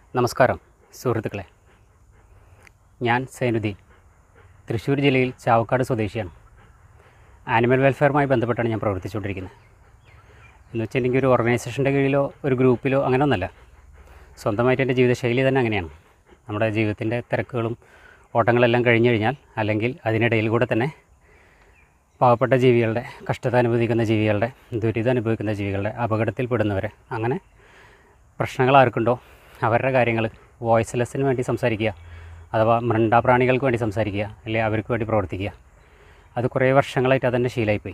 നമസ്കാരം സുഹൃത്തുക്കളെ, ഞാൻ സൈനുദ്ദീൻ, തൃശ്ശൂർ ജില്ലയിൽ ചാവക്കാട് സ്വദേശിയാണ്. ആനിമൽ വെൽഫെയറുമായി ബന്ധപ്പെട്ടാണ് ഞാൻ പ്രവർത്തിച്ചുകൊണ്ടിരിക്കുന്നത്. എന്ന് വെച്ചാൽ എനിക്കൊരു ഓർഗനൈസേഷൻ്റെ കീഴിലോ ഒരു ഗ്രൂപ്പിലോ അങ്ങനെ ഒന്നല്ല, സ്വന്തമായിട്ട് എൻ്റെ ജീവിതശൈലി തന്നെ അങ്ങനെയാണ്. നമ്മുടെ ജീവിതത്തിൻ്റെ തിരക്കുകളും ഓട്ടങ്ങളെല്ലാം കഴിഞ്ഞു കഴിഞ്ഞാൽ, അല്ലെങ്കിൽ അതിനിടയിൽ കൂടെ തന്നെ പാവപ്പെട്ട ജീവികളുടെ, കഷ്ടത അനുഭവിക്കുന്ന ജീവികളുടെ, ദുരിതം അനുഭവിക്കുന്ന ജീവികളുടെ, അപകടത്തിൽപ്പെടുന്നവരെ, അങ്ങനെ പ്രശ്നങ്ങൾ ആർക്കുണ്ടോ അവരുടെ കാര്യങ്ങൾ വോയിസ്ലെസ്സിന് വേണ്ടി സംസാരിക്കുക, അഥവാ മൃണ്ടാപ്രാണികൾക്ക് വേണ്ടി സംസാരിക്കുക, അല്ലെങ്കിൽ അവർക്ക് വേണ്ടി പ്രവർത്തിക്കുക. അത് കുറേ വർഷങ്ങളായിട്ട് അതെന്നെ ശീലമായിപ്പോയി.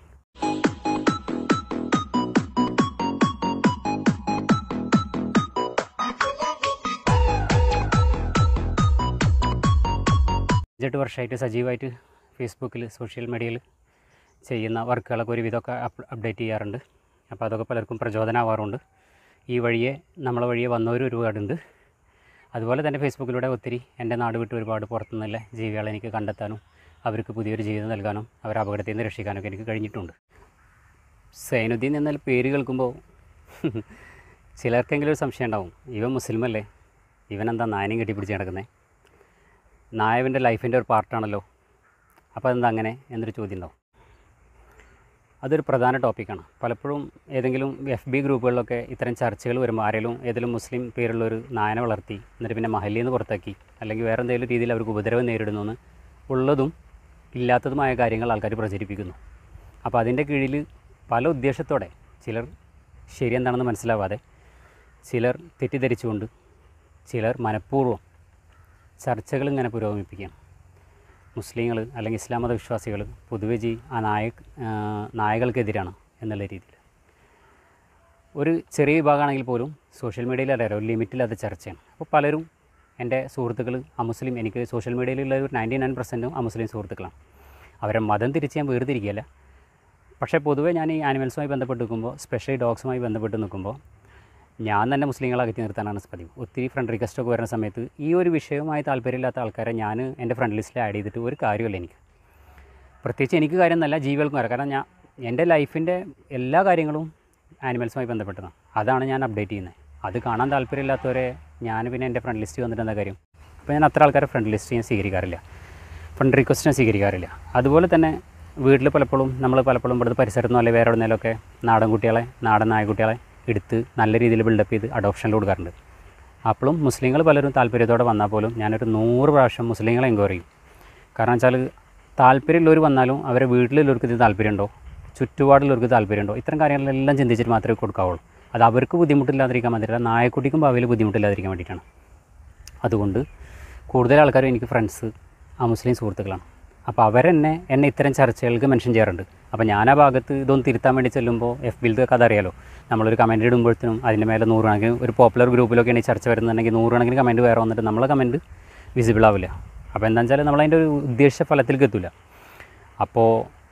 അഞ്ചെട്ട് വർഷമായിട്ട് സജീവമായിട്ട് ഫേസ്ബുക്കിൽ, സോഷ്യൽ മീഡിയയിൽ ചെയ്യുന്ന വർക്കുകളൊക്കെ ഒരുവിധമൊക്കെ അപ്ഡേറ്റ് ചെയ്യാറുണ്ട്. അപ്പോൾ അതൊക്കെ പലർക്കും പ്രചോദനമാവാറുണ്ട്. ഈ വഴിയെ, നമ്മളെ വഴിയെ വന്നവരും ഒരുപാടുണ്ട്. അതുപോലെ തന്നെ ഫേസ്ബുക്കിലൂടെ ഒത്തിരി എൻ്റെ നാട് വിട്ട് ഒരുപാട് പുറത്തുനിന്നുള്ള ജീവികളെ എനിക്ക് കണ്ടെത്താനും അവർക്ക് പുതിയൊരു ജീവിതം നൽകാനും അവരെ അപകടത്തിൽ നിന്ന് രക്ഷിക്കാനൊക്കെ എനിക്ക് കഴിഞ്ഞിട്ടുണ്ട്. സൈനുദ്ദീൻ എന്നാൽ പേര് കേൾക്കുമ്പോൾ ചിലർക്കെങ്കിലും ഒരു സംശയം ഉണ്ടാവും, ഇവൻ മുസ്ലിമല്ലേ, ഇവനെന്താ നായനെയും കെട്ടിപ്പിടിച്ച് നടക്കുന്നത്? നായവൻ്റെ ലൈഫിൻ്റെ ഒരു പാർട്ടാണല്ലോ, അപ്പോൾ അതെന്താ അങ്ങനെ എന്നൊരു ചോദ്യം ഉണ്ടാവും. അതൊരു പ്രധാന ടോപ്പിക്കാണ്. പലപ്പോഴും ഏതെങ്കിലും FB ഗ്രൂപ്പുകളിലൊക്കെ ഇത്തരം ചർച്ചകൾ വരുമ്പോൾ ഏതെങ്കിലും മുസ്ലിം പേരുള്ളൊരു നായനെ വളർത്തി എന്നിട്ട് പിന്നെ മഹല്ലിൽ നിന്ന് പുറത്താക്കി, അല്ലെങ്കിൽ വേറെ എന്തെങ്കിലും രീതിയിൽ അവർക്ക് ഉപദ്രവം നേരിടുന്നു ഉള്ളതും ഇല്ലാത്തതുമായ കാര്യങ്ങൾ ആൾക്കാർ പ്രചരിപ്പിക്കുന്നു. അപ്പോൾ അതിൻ്റെ കീഴിൽ പല ഉദ്ദേശത്തോടെ ചിലർ ശരിയെന്താണെന്ന് മനസ്സിലാവാതെ, ചിലർ തെറ്റിദ്ധരിച്ചുകൊണ്ട്, ചിലർ മനഃപൂർവ്വം ചർച്ചകൾ ഇങ്ങനെ പുരോഗമിപ്പിക്കുകയാണ്. മുസ്ലിങ്ങൾ അല്ലെങ്കിൽ ഇസ്ലാം മത വിശ്വാസികൾ പൊതുവെ ആ നായകൾക്കെതിരാണ് എന്നുള്ള രീതിയിൽ ഒരു ചെറിയ വിഭാഗമാണെങ്കിൽ പോലും സോഷ്യൽ മീഡിയയിൽ അറിയാലോ, ഒരു ലിമിറ്റില്ലാത്ത ചർച്ചയാണ്. അപ്പോൾ പലരും എൻ്റെ സുഹൃത്തുക്കൾ അമുസ്ലിം, എനിക്ക് സോഷ്യൽ മീഡിയയിലുള്ള ഒരു 99% അമുസ്ലിം സുഹൃത്തുക്കളാണ്. അവരെ മതം തിരിച്ച് ഞാൻ വേർതിരിക്കുകയല്ല. പക്ഷേ പൊതുവേ ഞാൻ ഈ ആനിമൽസുമായി ബന്ധപ്പെട്ട് നിൽക്കുമ്പോൾ, സ്പെഷ്യലി ഡോഗ്സുമായി ബന്ധപ്പെട്ട് നിൽക്കുമ്പോൾ ഞാൻ തന്നെ മുസ്ലിങ്ങളെ അകറ്റി നിർത്താനാണ് പതിവ്. ഒത്തിരി ഫ്രണ്ട് റിക്വസ്റ്റൊക്കെ വരുന്ന സമയത്ത് ഈ ഒരു വിഷയവുമായി താല്പര്യമില്ലാത്ത ആൾക്കാരെ ഞാൻ എൻ്റെ ഫ്രണ്ട് ലിസ്റ്റിൽ ആഡ് ചെയ്തിട്ട് ഒരു കാര്യമില്ല എനിക്ക്. പ്രത്യേകിച്ച് എനിക്ക് കാര്യം എന്നല്ല, ജീവികൾക്കും അറിയാം. കാരണം എൻ്റെ ലൈഫിൻ്റെ എല്ലാ കാര്യങ്ങളും ആനിമൽസുമായി ബന്ധപ്പെട്ടതാണ്. അതാണ് ഞാൻ അപ്ഡേറ്റ് ചെയ്യുന്നത്. അത് കാണാൻ താല്പര്യമില്ലാത്തവരെ ഞാൻ പിന്നെ എൻ്റെ ഫ്രണ്ട് ലിസ്റ്റ് വന്നിട്ട് എന്താ കാര്യം? അപ്പോൾ ഞാൻ അത്ര ആൾക്കാരെ ഫ്രണ്ട് ലിസ്റ്റ് ഞാൻ സ്വീകരിക്കാറില്ല, ഫ്രണ്ട് റിക്വസ്റ്റ് ഞാൻ സ്വീകരിക്കാറില്ല. അതുപോലെ തന്നെ വീട്ടിൽ പലപ്പോഴും ഇവിടുത്തെ പരിസരത്തുനിന്നോ അല്ലെങ്കിൽ വേറെ എവിടുന്നേലൊക്കെ നാടൻ നായക്കുട്ടികളെ എടുത്ത് നല്ല രീതിയിൽ ബിൽഡപ്പ് ചെയ്ത് അഡോപ്ഷനിൽ കൊടുക്കാറുണ്ട്. അപ്പോഴും മുസ്ലിങ്ങൾ പലരും താല്പര്യത്തോടെ വന്നാൽ പോലും ഞാനൊരു 100 പ്രാവശ്യം മുസ്ലിങ്ങളെ എൻക്വയറി ചെയ്യും. കാരണം വെച്ചാൽ താല്പര്യമുള്ളവർ വന്നാലും അവരെ വീട്ടിലുള്ളവർക്ക് ഇത് താല്പര്യമുണ്ടോ, ചുറ്റുപാടുള്ളവർക്ക് താല്പര്യമുണ്ടോ, ഇത്തരം കാര്യങ്ങളെല്ലാം ചിന്തിച്ചിട്ട് മാത്രമേ കൊടുക്കാവുള്ളൂ. അത് അവർക്ക് ബുദ്ധിമുട്ടില്ലാതിരിക്കാൻ വേണ്ടിയില്ല, നായക്കുട്ടിക്കും ഭാവിയിൽ ബുദ്ധിമുട്ടില്ലാതിരിക്കാൻ വേണ്ടിയിട്ടാണ്. അതുകൊണ്ട് കൂടുതൽ ആൾക്കാരും എനിക്ക് ഫ്രണ്ട്സ് മുസ്ലിം സുഹൃത്തുക്കളാണ്. അപ്പോൾ എന്നെ ഇത്തരം ചർച്ചകൾക്ക് മെൻഷൻ ചെയ്യാറുണ്ട്. അപ്പോൾ ഞാൻ ആ ഭാഗത്ത് ഇതൊന്ന് തിരുത്താൻ വേണ്ടി ചെല്ലുമ്പോൾ FBയിലത്തെ കഥ അറിയാലോ, നമ്മളൊരു കമൻറ്റ് ഇടുമ്പോഴത്തേനും അതിൻ്റെ മേലെ 100 കണക്കിന്, ഒരു പോപ്പുലർ ഗ്രൂപ്പിലൊക്കെയാണ് ഈ ചർച്ച വരുന്നുണ്ടെങ്കിൽ 100 കണക്കിന് കമൻറ്റ് വേറെ വന്നിട്ട് നമ്മളെ കമൻറ്റ് വിസിബിൾ ആവില്ല. അപ്പോൾ എന്താണെന്ന് വെച്ചാൽ നമ്മളതിൻ്റെ ഒരു ഉദ്ദേശിച്ച ഫലത്തിലേക്ക് എത്തില്ല. അപ്പോൾ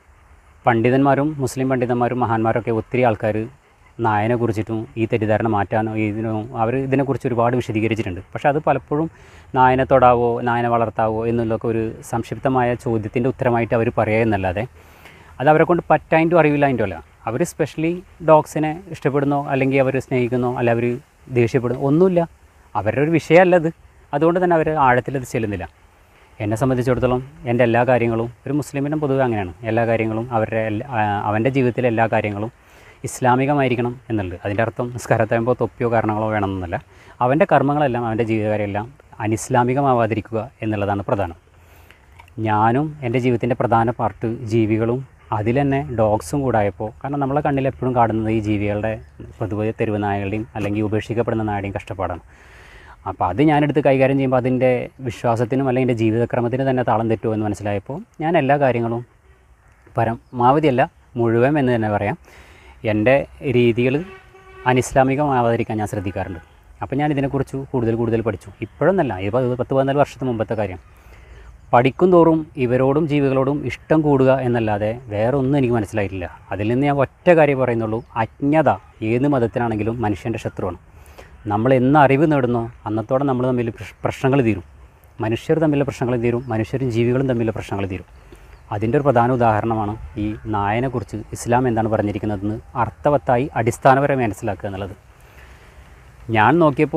മുസ്ലിം പണ്ഡിതന്മാരും മഹാന്മാരൊക്കെ ഒത്തിരി ആൾക്കാർ നായനെക്കുറിച്ചിട്ടും ഈ തെറ്റിദ്ധാരണ മാറ്റാനോ അവർ ഇതിനെക്കുറിച്ച് ഒരുപാട് വിശദീകരിച്ചിട്ടുണ്ട്. പക്ഷേ അത് പലപ്പോഴും നായനെ തൊടാവോ, നായനെ വളർത്താവോ എന്നുള്ളതൊക്കെ ഒരു സംക്ഷിപ്തമായ ചോദ്യത്തിൻ്റെ ഉത്തരമായിട്ട് അവർ പറയുക എന്നല്ലാതെ അത് അവരെ കൊണ്ട് പറ്റാതിൻ്റെ അറിവില്ല. അതിൻ്റെ അല്ല, അവർ സ്പെഷ്യലി ഡോഗ്സിനെ ഇഷ്ടപ്പെടുന്നോ അല്ലെങ്കിൽ അവർ സ്നേഹിക്കുന്നോ അല്ല അവർ ദേഷ്യപ്പെടുന്നോ ഒന്നുമില്ല, അവരുടെ ഒരു വിഷയമല്ല അത്. അതുകൊണ്ട് തന്നെ അവർ ആഴത്തിലത് ചെല്ലുന്നില്ല. എന്നെ സംബന്ധിച്ചിടത്തോളം എൻ്റെ എല്ലാ കാര്യങ്ങളും, ഒരു മുസ്ലിമിനും പൊതുവെ അങ്ങനെയാണ്, എല്ലാ കാര്യങ്ങളും അവൻ്റെ ജീവിതത്തിലെ എല്ലാ കാര്യങ്ങളും ഇസ്ലാമികമായിരിക്കണം എന്നുള്ളത്. അതിൻ്റെ അർത്ഥം നിസ്കാരത്താകുമ്പോൾ തൊപ്പിയോ കാരണങ്ങളോ വേണമെന്നല്ല. അവൻ്റെ കർമ്മങ്ങളെല്ലാം, അവൻ്റെ ജീവിതകാര്യമെല്ലാം അനിസ്ലാമികമാവാതിരിക്കുക എന്നുള്ളതാണ് പ്രധാനം. ഞാനും എൻ്റെ ജീവിതത്തിൻ്റെ പ്രധാന പാർട്ട് ജീവികളും അതിൽ തന്നെ ഡോഗ്സും കൂടായപ്പോൾ, കാരണം നമ്മളെ കണ്ണിൽ എപ്പോഴും കാണുന്നത് ഈ ജീവികളുടെ പൊതുവെ തെരുവ് നായകളുടെയും അല്ലെങ്കിൽ ഉപേക്ഷിക്കപ്പെടുന്ന നായയുടെയും കഷ്ടപ്പാടാണ്. അപ്പോൾ അത് ഞാനെടുത്ത് കൈകാര്യം ചെയ്യുമ്പോൾ അതിൻ്റെ വിശ്വാസത്തിനും അല്ലെങ്കിൽ എൻ്റെ ജീവിതക്രമത്തിന് തന്നെ താളം തെറ്റുമോ എന്ന് മനസ്സിലായപ്പോൾ ഞാൻ എല്ലാ കാര്യങ്ങളും പരമാവധിയല്ല മുഴുവൻ എന്ന് തന്നെ പറയാം, എൻ്റെ രീതികൾ അനിസ്ലാമികമാവാതിരിക്കാൻ ഞാൻ ശ്രദ്ധിക്കാറുണ്ട്. അപ്പോൾ ഞാൻ ഇതിനെക്കുറിച്ച് കൂടുതൽ പഠിച്ചു. ഇപ്പോഴൊന്നല്ല, ഇത് 10-14 വർഷത്തിന് മുമ്പത്തെ കാര്യം. പഠിക്കും തോറും ഇവരോടും ജീവികളോടും ഇഷ്ടം കൂടുക എന്നല്ലാതെ വേറെ ഒന്നും എനിക്ക് മനസ്സിലായിട്ടില്ല. അതിൽ നിന്ന് ഞാൻ ഒറ്റ കാര്യം പറയുന്നുള്ളൂ, അജ്ഞത ഏത് മതത്തിനാണെങ്കിലും മനുഷ്യൻ്റെ ശത്രുവാണ്. നമ്മൾ എന്ന് അറിവ് നേടുന്നോ അന്നത്തോടെ നമ്മൾ തമ്മിൽ പ്രശ്നങ്ങൾ തീരും, മനുഷ്യർ തമ്മിലുള്ള പ്രശ്നങ്ങൾ തീരും, മനുഷ്യരും ജീവികളും തമ്മിലുള്ള പ്രശ്നങ്ങൾ തീരും. അതിൻ്റെ ഒരു പ്രധാന ഉദാഹരണമാണ് ഈ നായനെക്കുറിച്ച് ഇസ്ലാം എന്താണ് പറഞ്ഞിരിക്കുന്നതെന്ന് അർത്ഥവത്തായി അടിസ്ഥാനപരമായി മനസ്സിലാക്കുക എന്നുള്ളത്. ഞാൻ നോക്കിയപ്പോൾ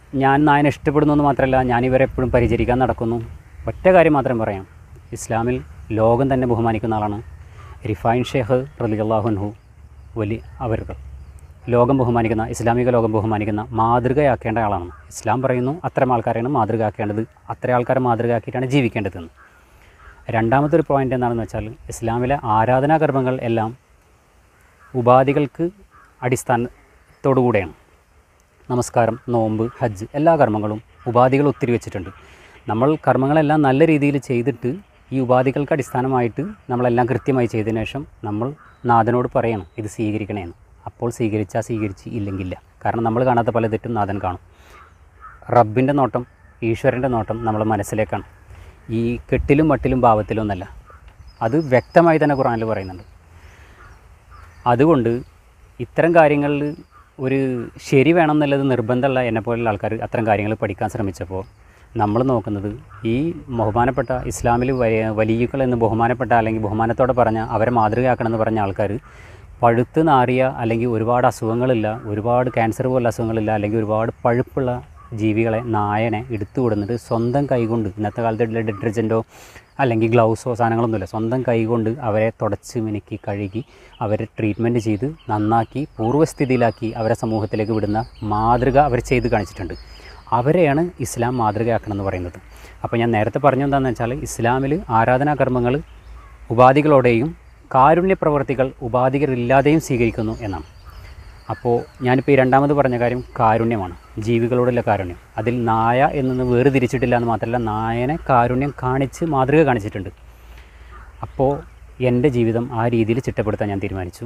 ഞാൻ നായനെ ഇഷ്ടപ്പെടുന്നു എന്ന് മാത്രമല്ല, ഞാനിവരെ എപ്പോഴും പരിചരിക്കാൻ നടക്കുന്നു. ഒറ്റ കാര്യം മാത്രം പറയാം, ഇസ്ലാമിൽ ലോകം തന്നെ ബഹുമാനിക്കുന്ന ആളാണ് റിഫായിൻ ഷേഖ് റളിയല്ലാഹു അൻഹു അവർക്ക്. ലോകം ബഹുമാനിക്കുന്ന, ഇസ്ലാമിക ലോകം ബഹുമാനിക്കുന്ന, മാതൃകയാക്കേണ്ട ആളാണ്. ഇസ്ലാം പറയുന്നു അത്തരം ആൾക്കാരെയാണ് മാതൃകയാക്കേണ്ടത്, അത്തരം ആൾക്കാരെ മാതൃകയാക്കിയിട്ടാണ് ജീവിക്കേണ്ടതെന്ന്. രണ്ടാമതൊരു പോയിൻ്റ് എന്താണെന്ന് വെച്ചാൽ, ഇസ്ലാമിലെ ആരാധനാകർമ്മങ്ങൾ എല്ലാം ഉപാധികൾക്ക് അടിസ്ഥാനത്തോടു കൂടെയാണ്. നമസ്കാരം, നോമ്പ്, ഹജ്ജ്, എല്ലാ കർമ്മങ്ങളും ഉപാധികൾ ഒത്തിരി വെച്ചിട്ടുണ്ട്. നമ്മൾ കർമ്മങ്ങളെല്ലാം നല്ല രീതിയിൽ ചെയ്തിട്ട് ഈ ഉപാധികൾക്ക് അടിസ്ഥാനമായിട്ട് നമ്മളെല്ലാം കൃത്യമായി ചെയ്തതിനു ശേഷം നമ്മൾ നാഥനോട് പറയണം ഇത് സ്വീകരിക്കണമെന്ന്. അപ്പോൾ സ്വീകരിച്ചാൽ സ്വീകരിച്ച്, ഇല്ലെങ്കില്ല. കാരണം നമ്മൾ കാണാത്ത പല തെറ്റും നാഥൻ കാണും. റബ്ബിൻ്റെ നോട്ടം, ഈശ്വരൻ്റെ നോട്ടം നമ്മളെ മനസ്സിലേക്കാണ്, ഈ കെട്ടിലും മട്ടിലും ഭാവത്തിലും ഒന്നല്ല. അത് വ്യക്തമായി തന്നെ ഖുർആനിൽ പറയുന്നുണ്ട്. അതുകൊണ്ട് ഇത്തരം കാര്യങ്ങളിൽ ഒരു ശരി വേണം എന്നുള്ളത് നിർബന്ധമുള്ള എന്നെപ്പോലുള്ള ആൾക്കാർ അത്തരം കാര്യങ്ങൾ പഠിക്കാൻ ശ്രമിച്ചപ്പോൾ നമ്മൾ നോക്കുന്നത്, ഈ ബഹുമാനപ്പെട്ട ഇസ്ലാമിൽ വലിയകൾ എന്ന് ബഹുമാനപ്പെട്ട, അല്ലെങ്കിൽ ബഹുമാനത്തോടെ പറഞ്ഞ, അവരെ മാതൃകയാക്കണമെന്ന് പറഞ്ഞ ആൾക്കാർ പഴുത്ത് നാറിയ, അല്ലെങ്കിൽ ഒരുപാട് അസുഖങ്ങളില്ല, ഒരുപാട് ക്യാൻസർ പോലുള്ള അസുഖങ്ങളില്ല, അല്ലെങ്കിൽ ഒരുപാട് പഴുപ്പുള്ള ജീവികളെ, നായനെ എടുത്തു കൊടുത്തിട്ട് സ്വന്തം കൈകൊണ്ട്, ഇന്നത്തെ കാലത്ത് ഡിറ്റർജൻറ്റോ അല്ലെങ്കിൽ ഗ്ലൗസോ സാധനങ്ങളൊന്നുമില്ല, സ്വന്തം കൈകൊണ്ട് അവരെ തുടച്ച് മിനുക്കി കഴുകി അവരെ ട്രീറ്റ്മെൻറ്റ് ചെയ്ത് നന്നാക്കി പൂർവ്വസ്ഥിതിയിലാക്കി അവരെ സമൂഹത്തിലേക്ക് വിടുന്ന മാതൃക അവർ ചെയ്ത് കാണിച്ചിട്ടുണ്ട്. അവരെയാണ് ഇസ്ലാം മാതൃകയാക്കണമെന്ന് പറയുന്നത്. അപ്പോൾ ഞാൻ നേരത്തെ പറഞ്ഞു എന്താണെന്ന് വെച്ചാൽ, ഇസ്ലാമിൽ ആരാധനാകർമ്മങ്ങൾ ഉപാധികളോടെയും കാരുണ്യ പ്രവർത്തികൾ ഉപാധികളില്ലാതെയും സ്വീകരിക്കുന്നു എന്നാണ്. അപ്പോൾ ഞാനിപ്പോൾ ഈ രണ്ടാമത് പറഞ്ഞ കാര്യം കാരുണ്യമാണ്, ജീവികളോടുള്ള കാരുണ്യം. അതിൽ നായ എന്നൊന്ന് വേർതിരിച്ചിട്ടില്ല എന്ന് മാത്രമല്ല, നായനെ കാരുണ്യം കാണിച്ച് മാതൃക കാണിച്ചിട്ടുണ്ട്. അപ്പോൾ എൻ്റെ ജീവിതം ആ രീതിയിൽ ചിട്ടപ്പെടുത്താൻ ഞാൻ തീരുമാനിച്ചു.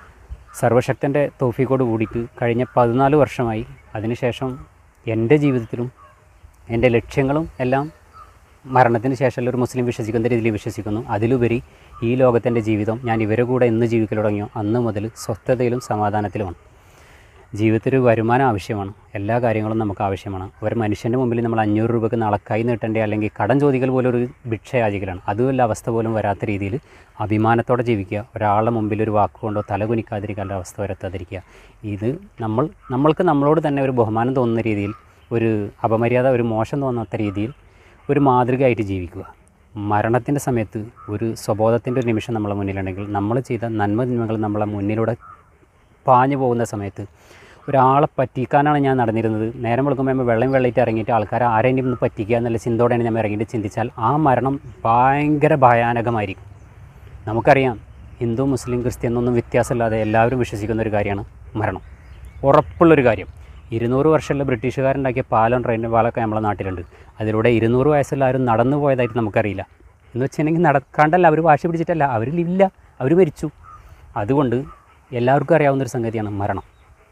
സർവശക്തൻ്റെ തൗഫീഖോട് കൂടിയിട്ട് കഴിഞ്ഞ 14 വർഷമായി. അതിനുശേഷം എൻ്റെ ജീവിതത്തിലും എൻ്റെ ലക്ഷ്യങ്ങളും എല്ലാം മരണത്തിന് ശേഷമുള്ള ഒരു മുസ്ലിം വിശ്വസിക്കുന്ന രീതിയിൽ വിശ്വസിക്കുന്നു. അതിലുപരി ഈ ലോകത്തിൻ്റെ ജീവിതം ഞാൻ ഇവരെ കൂടെ എന്ന് ജീവിക്കൽ തുടങ്ങിയോ അന്ന് മുതൽ സ്വസ്ഥതയിലും സമാധാനത്തിലുമാണ്. ജീവിതത്തിൽ ഒരു വരുമാനം ആവശ്യമാണ്, എല്ലാ കാര്യങ്ങളും നമുക്ക് ആവശ്യമാണ്. ഒരു മനുഷ്യൻ്റെ മുമ്പിൽ നമ്മൾ 500 രൂപയ്ക്ക് നാളെ കൈ നീട്ടേണ്ട, അല്ലെങ്കിൽ കടം ചോദിക്കൽ പോലും ഒരു ഭിക്ഷയാചിക്കലാണ്. അതുമല്ല അവസ്ഥ പോലും വരാത്ത രീതിയിൽ അഭിമാനത്തോടെ ജീവിക്കുക, ഒരാളുടെ മുമ്പിൽ ഒരു വാക്കുകൊണ്ടോ തല കുനിക്കാതിരിക്കാനുള്ള അവസ്ഥ വരുത്താതിരിക്കുക. ഇത് നമ്മൾക്ക് നമ്മളോട് തന്നെ ഒരു ബഹുമാനം തോന്നുന്ന രീതിയിൽ, ഒരു അപമര്യാദ, ഒരു മോശം തോന്നാത്ത രീതിയിൽ ഒരു മാതൃകയായിട്ട് ജീവിക്കുക. മരണത്തിൻ്റെ സമയത്ത് ഒരു സ്വബോധത്തിൻ്റെ ഒരു നിമിഷം നമ്മളെ മുന്നിലുണ്ടെങ്കിൽ, നമ്മൾ ചെയ്ത നന്മകൾ നമ്മളെ മുന്നിലൂടെ പാഞ്ഞു പോകുന്ന സമയത്ത്, ഒരാളെ പറ്റിക്കാനാണ് ഞാൻ നടന്നിരുന്നത്, നേരം വെളുക്കുമ്പോൾ വെള്ളയിട്ട് ഇറങ്ങിയിട്ട് ആൾക്കാരെ ആരെങ്കിലും ഒന്ന് പറ്റിക്കുക എന്നുള്ള ചിന്തയോടെയാണ് ഞാൻ ഇറങ്ങിയിട്ട് ചിന്തിച്ചാൽ ആ മരണം ഭയങ്കര ഭയാനകമായിരിക്കും. നമുക്കറിയാം, ഹിന്ദു മുസ്ലിം ക്രിസ്ത്യൻ എന്നൊന്നും വ്യത്യാസമില്ലാതെ എല്ലാവരും വിശ്വസിക്കുന്ന ഒരു കാര്യമാണ് മരണം, ഉറപ്പുള്ളൊരു കാര്യം. 200 വർഷമുള്ള ബ്രിട്ടീഷുകാരുണ്ടാക്കിയ പാലം, ട്രെയിൻ പാലമൊക്കെ നമ്മളെ നാട്ടിലുണ്ട്. അതിലൂടെ 200 വയസ്സുള്ള ആരും നടന്നു പോയതായിട്ട് നമുക്കറിയില്ല. എന്ന് വെച്ചിട്ടുണ്ടെങ്കിൽ നടക്കാണ്ടല്ല, അവർ വാശി പിടിച്ചിട്ടല്ല, അവരിലില്ല, അവർ മരിച്ചു. അതുകൊണ്ട് എല്ലാവർക്കും അറിയാവുന്നൊരു സംഗതിയാണ് മരണം.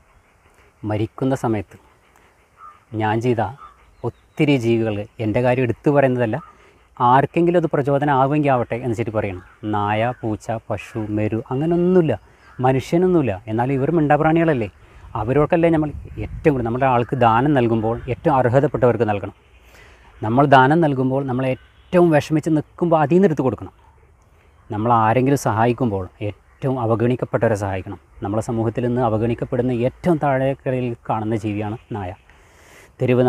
മരിക്കുന്ന സമയത്ത് ഞാൻ ചെയ്ത ഒത്തിരി ജീവികൾ, എൻ്റെ കാര്യം എടുത്തു പറയുന്നതല്ല, ആർക്കെങ്കിലും അത് പ്രചോദനം ആവുമെങ്കിൽ ആവട്ടെ എന്ന് വെച്ചിട്ട് പറയണം. നായ, പൂച്ച, പശു, മെരു, അങ്ങനെയൊന്നുമില്ല, മനുഷ്യനൊന്നുമില്ല. എന്നാലും ഇവർ മിണ്ടാപ്രാണികളല്ലേ, അവരോടൊക്കല്ലേ നമ്മൾ ഏറ്റവും കൂടുതൽ നമ്മുടെ ആൾക്ക് ദാനം നൽകുമ്പോൾ ഏറ്റവും അർഹതപ്പെട്ടവർക്ക് നൽകണം. നമ്മൾ ദാനം നൽകുമ്പോൾ നമ്മൾ ഏറ്റവും വിഷമിച്ച് നിൽക്കുമ്പോൾ അതിൽ നിന്ന് എടുത്ത് കൊടുക്കണം. നമ്മൾ ആരെങ്കിലും സഹായിക്കുമ്പോൾ ഏറ്റവും അവഗണിക്കപ്പെട്ടവരെ സഹായിക്കണം. നമ്മളെ സമൂഹത്തിൽ നിന്ന് അവഗണിക്കപ്പെടുന്ന ഏറ്റവും താഴേക്കരയിൽ കാണുന്ന ജീവിയാണ് നായ. തെരുവ്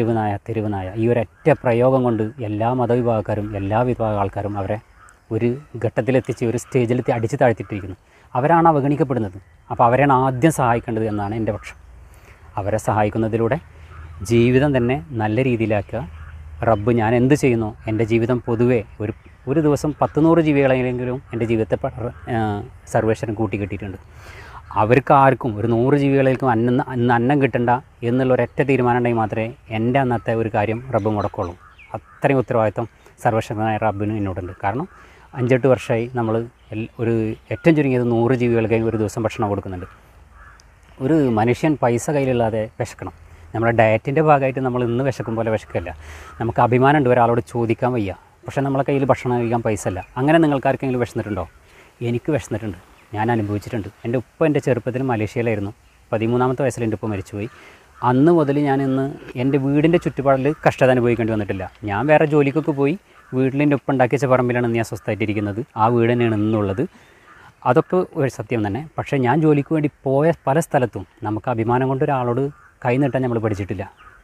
നായ. ഈ ഒരൊറ്റ പ്രയോഗം കൊണ്ട് എല്ലാ മതവിഭാഗക്കാരും എല്ലാ വിഭാഗ ആൾക്കാരും അവരെ ഒരു ഘട്ടത്തിലെത്തിച്ച് ഒരു സ്റ്റേജിലെത്തി അടിച്ച് താഴ്ത്തിയിട്ടിരിക്കുന്നു. അവരാണ് അവഗണിക്കപ്പെടുന്നത്. അപ്പോൾ അവരെയാണ് ആദ്യം സഹായിക്കേണ്ടത് എന്നാണ് എൻ്റെ പക്ഷം. അവരെ സഹായിക്കുന്നതിലൂടെ ജീവിതം തന്നെ നല്ല രീതിയിലാക്കുക. റബ്ബ് ഞാൻ എന്ത് ചെയ്യുന്നു, എൻ്റെ ജീവിതം പൊതുവേ ഒരു ദിവസം 100-100 ജീവികളെങ്കിലും എൻ്റെ ജീവിതത്തെ സർവേശ്വരൻ കൂട്ടിക്കെട്ടിയിട്ടുണ്ട്. അവർക്ക് ആർക്കും ഒരു 100 ജീവികളേക്കും അന്നം കിട്ടണ്ട എന്നുള്ളൊരൊറ്റ തീരുമാനം ഉണ്ടെങ്കിൽ മാത്രമേ എൻ്റെ അന്നത്തെ ഒരു കാര്യം റബ്ബ് മുടക്കുള്ളൂ. അത്രയും ഉത്തരവാദിത്വം സർവശക്തനായ റബ്ബിന് എന്നോടുണ്ട്. കാരണം 5-8 വർഷമായി നമ്മൾ ഒരു ഏറ്റവും ചുരുങ്ങിയത് 100 ജീവികൾക്ക് ഒരു ദിവസം ഭക്ഷണം കൊടുക്കുന്നുണ്ട്. ഒരു മനുഷ്യൻ പൈസ കയ്യിലില്ലാതെ വിശക്കണം. നമ്മുടെ ഡയറ്റിൻ്റെ ഭാഗമായിട്ട് നമ്മൾ ഇന്ന് വിശക്കും പോലെ വിശക്കല്ല. നമുക്ക് അഭിമാനമുണ്ട്, ഒരാളോട് ചോദിക്കാൻ വയ്യ, പക്ഷേ നമ്മളെ കയ്യിൽ ഭക്ഷണം കഴിക്കാൻ പൈസ ഇല്ല. അങ്ങനെ നിങ്ങൾക്കാർക്കെങ്കിലും വിശന്നിട്ടുണ്ടോ? എനിക്ക് വിശന്നിട്ടുണ്ട്, ഞാൻ അനുഭവിച്ചിട്ടുണ്ട്. എൻ്റെ ഉപ്പ എൻ്റെ ചെറുപ്പത്തിൽ മലേഷ്യയിലായിരുന്നു. 13ാമത്തെ വയസ്സിൽ എൻ്റെ ഉപ്പ മരിച്ചുപോയി. അന്ന് മുതൽ ഞാൻ ഇന്ന് എൻ്റെ വീടിൻ്റെ ചുറ്റുപാടിൽ കഷ്ടത അനുഭവിക്കേണ്ടി വന്നിട്ടില്ല. ഞാൻ വേറെ ജോലിക്കൊക്കെ പോയി വീട്ടിലെൻ്റെ ഉപ്പ ഉണ്ടാക്കിയ പറമ്പിലാണ് ഞാൻ സ്വസ്ഥമായിട്ടിരിക്കുന്നത്. ആ വീട് തന്നെയാണ് ഇന്നുള്ളത്. അതൊക്കെ ഒരു സത്യം തന്നെ. പക്ഷേ ഞാൻ ജോലിക്ക് വേണ്ടി പോയ പല സ്ഥലത്തും നമുക്ക് അഭിമാനം കൊണ്ട് ഒരാളോട് കൈ നീട്ടാൻ നമ്മൾ പഠിച്ചിട്ടില്ല.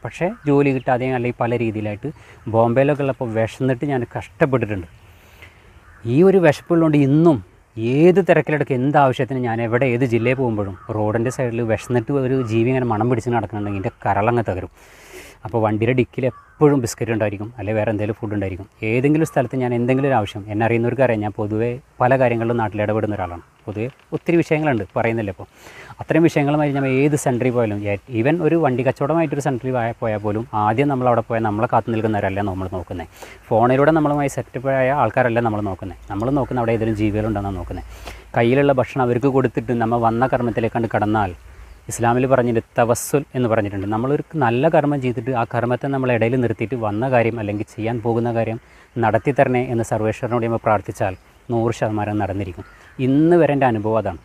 പക്ഷേ ജോലി കിട്ടാതെ അല്ലെങ്കിൽ പല രീതിയിലായിട്ട് ബോംബെയിലൊക്കെ ഉള്ളപ്പോൾ വിശന്നിട്ട് ഞാൻ കഷ്ടപ്പെട്ടിട്ടുണ്ട്. ഈ ഒരു വിശപ്പുള്ളതുകൊണ്ട് ഇന്നും ഏത് തിരക്കിലെടുക്കുക എന്താവശ്യത്തിന് ഞാൻ എവിടെ ഏത് ജില്ലയിൽ പോകുമ്പോഴും റോഡിൻ്റെ സൈഡിൽ വിശന്നിട്ട് ഒരു ജീവി ഇങ്ങനെ മണം പിടിച്ച് നടക്കുന്നുണ്ടെങ്കിൽ എൻ്റെ കരളങ്ങ് തകരും. അപ്പോൾ വണ്ടിയുടെ ഡിക്കിൽ എപ്പോഴും ബിസ്ക്കറ്റ് ഉണ്ടായിരിക്കും, അല്ലെങ്കിൽ വേറെ എന്തെങ്കിലും ഫുഡ് ഉണ്ടായിരിക്കും. ഏതെങ്കിലും സ്ഥലത്ത് ഞാൻ എന്തെങ്കിലും ഒരു ആവശ്യം, എന്നെ അറിയുന്നവർക്ക് അറിയാം, ഞാൻ പൊതുവേ പല കാര്യങ്ങളിലും നാട്ടിൽ ഇടപെടുന്ന ഒരാളാണ്. പൊതുവേ ഒത്തിരി വിഷയങ്ങളുണ്ട്, പറയുന്നില്ല ഇപ്പോൾ. അത്രയും വിഷയങ്ങളുമായി ഞാൻ ഏത് സെൻറ്ററിൽ പോയാലും, ഈവൻ ഒരു വണ്ടി കച്ചവടമായിട്ടൊരു സെൻറ്ററിൽ പോയാൽ പോലും ആദ്യം നമ്മളവിടെ പോയാൽ നമ്മളെ കാത്തു നിൽക്കുന്നവരല്ല നമ്മൾ നോക്കുന്നത്. ഫോണിലൂടെ നമ്മളുമായി സെറ്റപ്പായ ആൾക്കാരല്ല നമ്മൾ നോക്കുന്നത്. നമ്മൾ നോക്കുന്ന അവിടെ ഏതെങ്കിലും ജീവികളുണ്ടെന്നാണ് നോക്കുന്നത്. കയ്യിലുള്ള ഭക്ഷണം അവർക്ക് കൊടുത്തിട്ട് നമ്മൾ വന്ന കർമ്മത്തിലേക്കാണ്ട് കടന്നാൽ ഇസ്ലാമിൽ പറഞ്ഞിട്ട് തവസ്സുൽ എന്ന് പറഞ്ഞിട്ടുണ്ട്. നമ്മളൊരു നല്ല കർമ്മം ചെയ്തിട്ട് ആ കർമ്മത്തെ നമ്മൾ ഇടയിൽ നിർത്തിയിട്ട് വന്ന കാര്യം അല്ലെങ്കിൽ ചെയ്യാൻ പോകുന്ന കാര്യം നടത്തി തരണേ എന്ന് സർവേശ്വരനോട് നമ്മൾ പ്രാർത്ഥിച്ചാൽ 100% നടന്നിരിക്കും. ഇന്ന് വരെ എൻ്റെ അനുഭവം അതാണ്.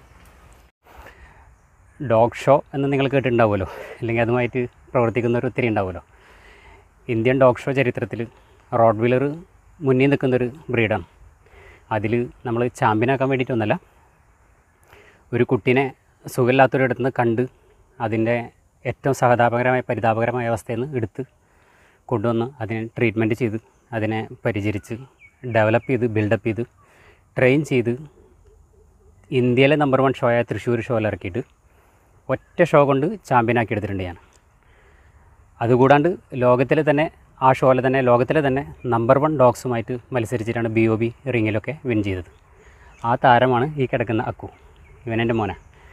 ഡോഗ് ഷോ എന്ന് നിങ്ങൾ കേട്ടിട്ടുണ്ടാവുമല്ലോ, അല്ലെങ്കിൽ അതുമായിട്ട് പ്രവർത്തിക്കുന്നവർ ഒത്തിരി ഉണ്ടാവുമല്ലോ. ഇന്ത്യൻ ഡോഗ് ഷോ ചരിത്രത്തിൽ റോഡ് വീലർ മുന്നിൽ നിൽക്കുന്നൊരു ബ്രീഡാണ്. അതിൽ നമ്മൾ ചാമ്പ്യനാക്കാൻ വേണ്ടിയിട്ടൊന്നല്ല, ഒരു കുട്ടീനെ സുഖമില്ലാത്തൊരിടത്തു നിന്ന് കണ്ട് അതിൻ്റെ ഏറ്റവും സഹതാപകരമായ പരിതാപകരമായ അവസ്ഥയിൽ നിന്ന് എടുത്ത് കൊണ്ടുവന്ന് അതിനെ ട്രീറ്റ്മെൻറ്റ് ചെയ്ത് അതിനെ പരിചരിച്ച് ഡെവലപ്പ് ചെയ്ത് ബിൽഡപ്പ് ചെയ്ത് ട്രെയിൻ ചെയ്ത് ഇന്ത്യയിലെ നമ്പർ 1 ഷോയായ തൃശ്ശൂർ ഷോയിൽ ഇറക്കിയിട്ട് ഒറ്റ ഷോ കൊണ്ട് ചാമ്പ്യനാക്കി എടുത്തിട്ടുണ്ട് ഞാൻ. അതുകൂടാണ്ട് ലോകത്തിലെ തന്നെ ആ ഷോയിലെ തന്നെ ലോകത്തിലെ തന്നെ നമ്പർ 1 ഡോഗ്സുമായിട്ട് മത്സരിച്ചിട്ടാണ് BOB റിങ്ങിലൊക്കെ വിൻ ചെയ്തത്. ആ താരമാണ് ഈ കിടക്കുന്ന അക്കു. ഇവനെൻ്റെ മോനെ.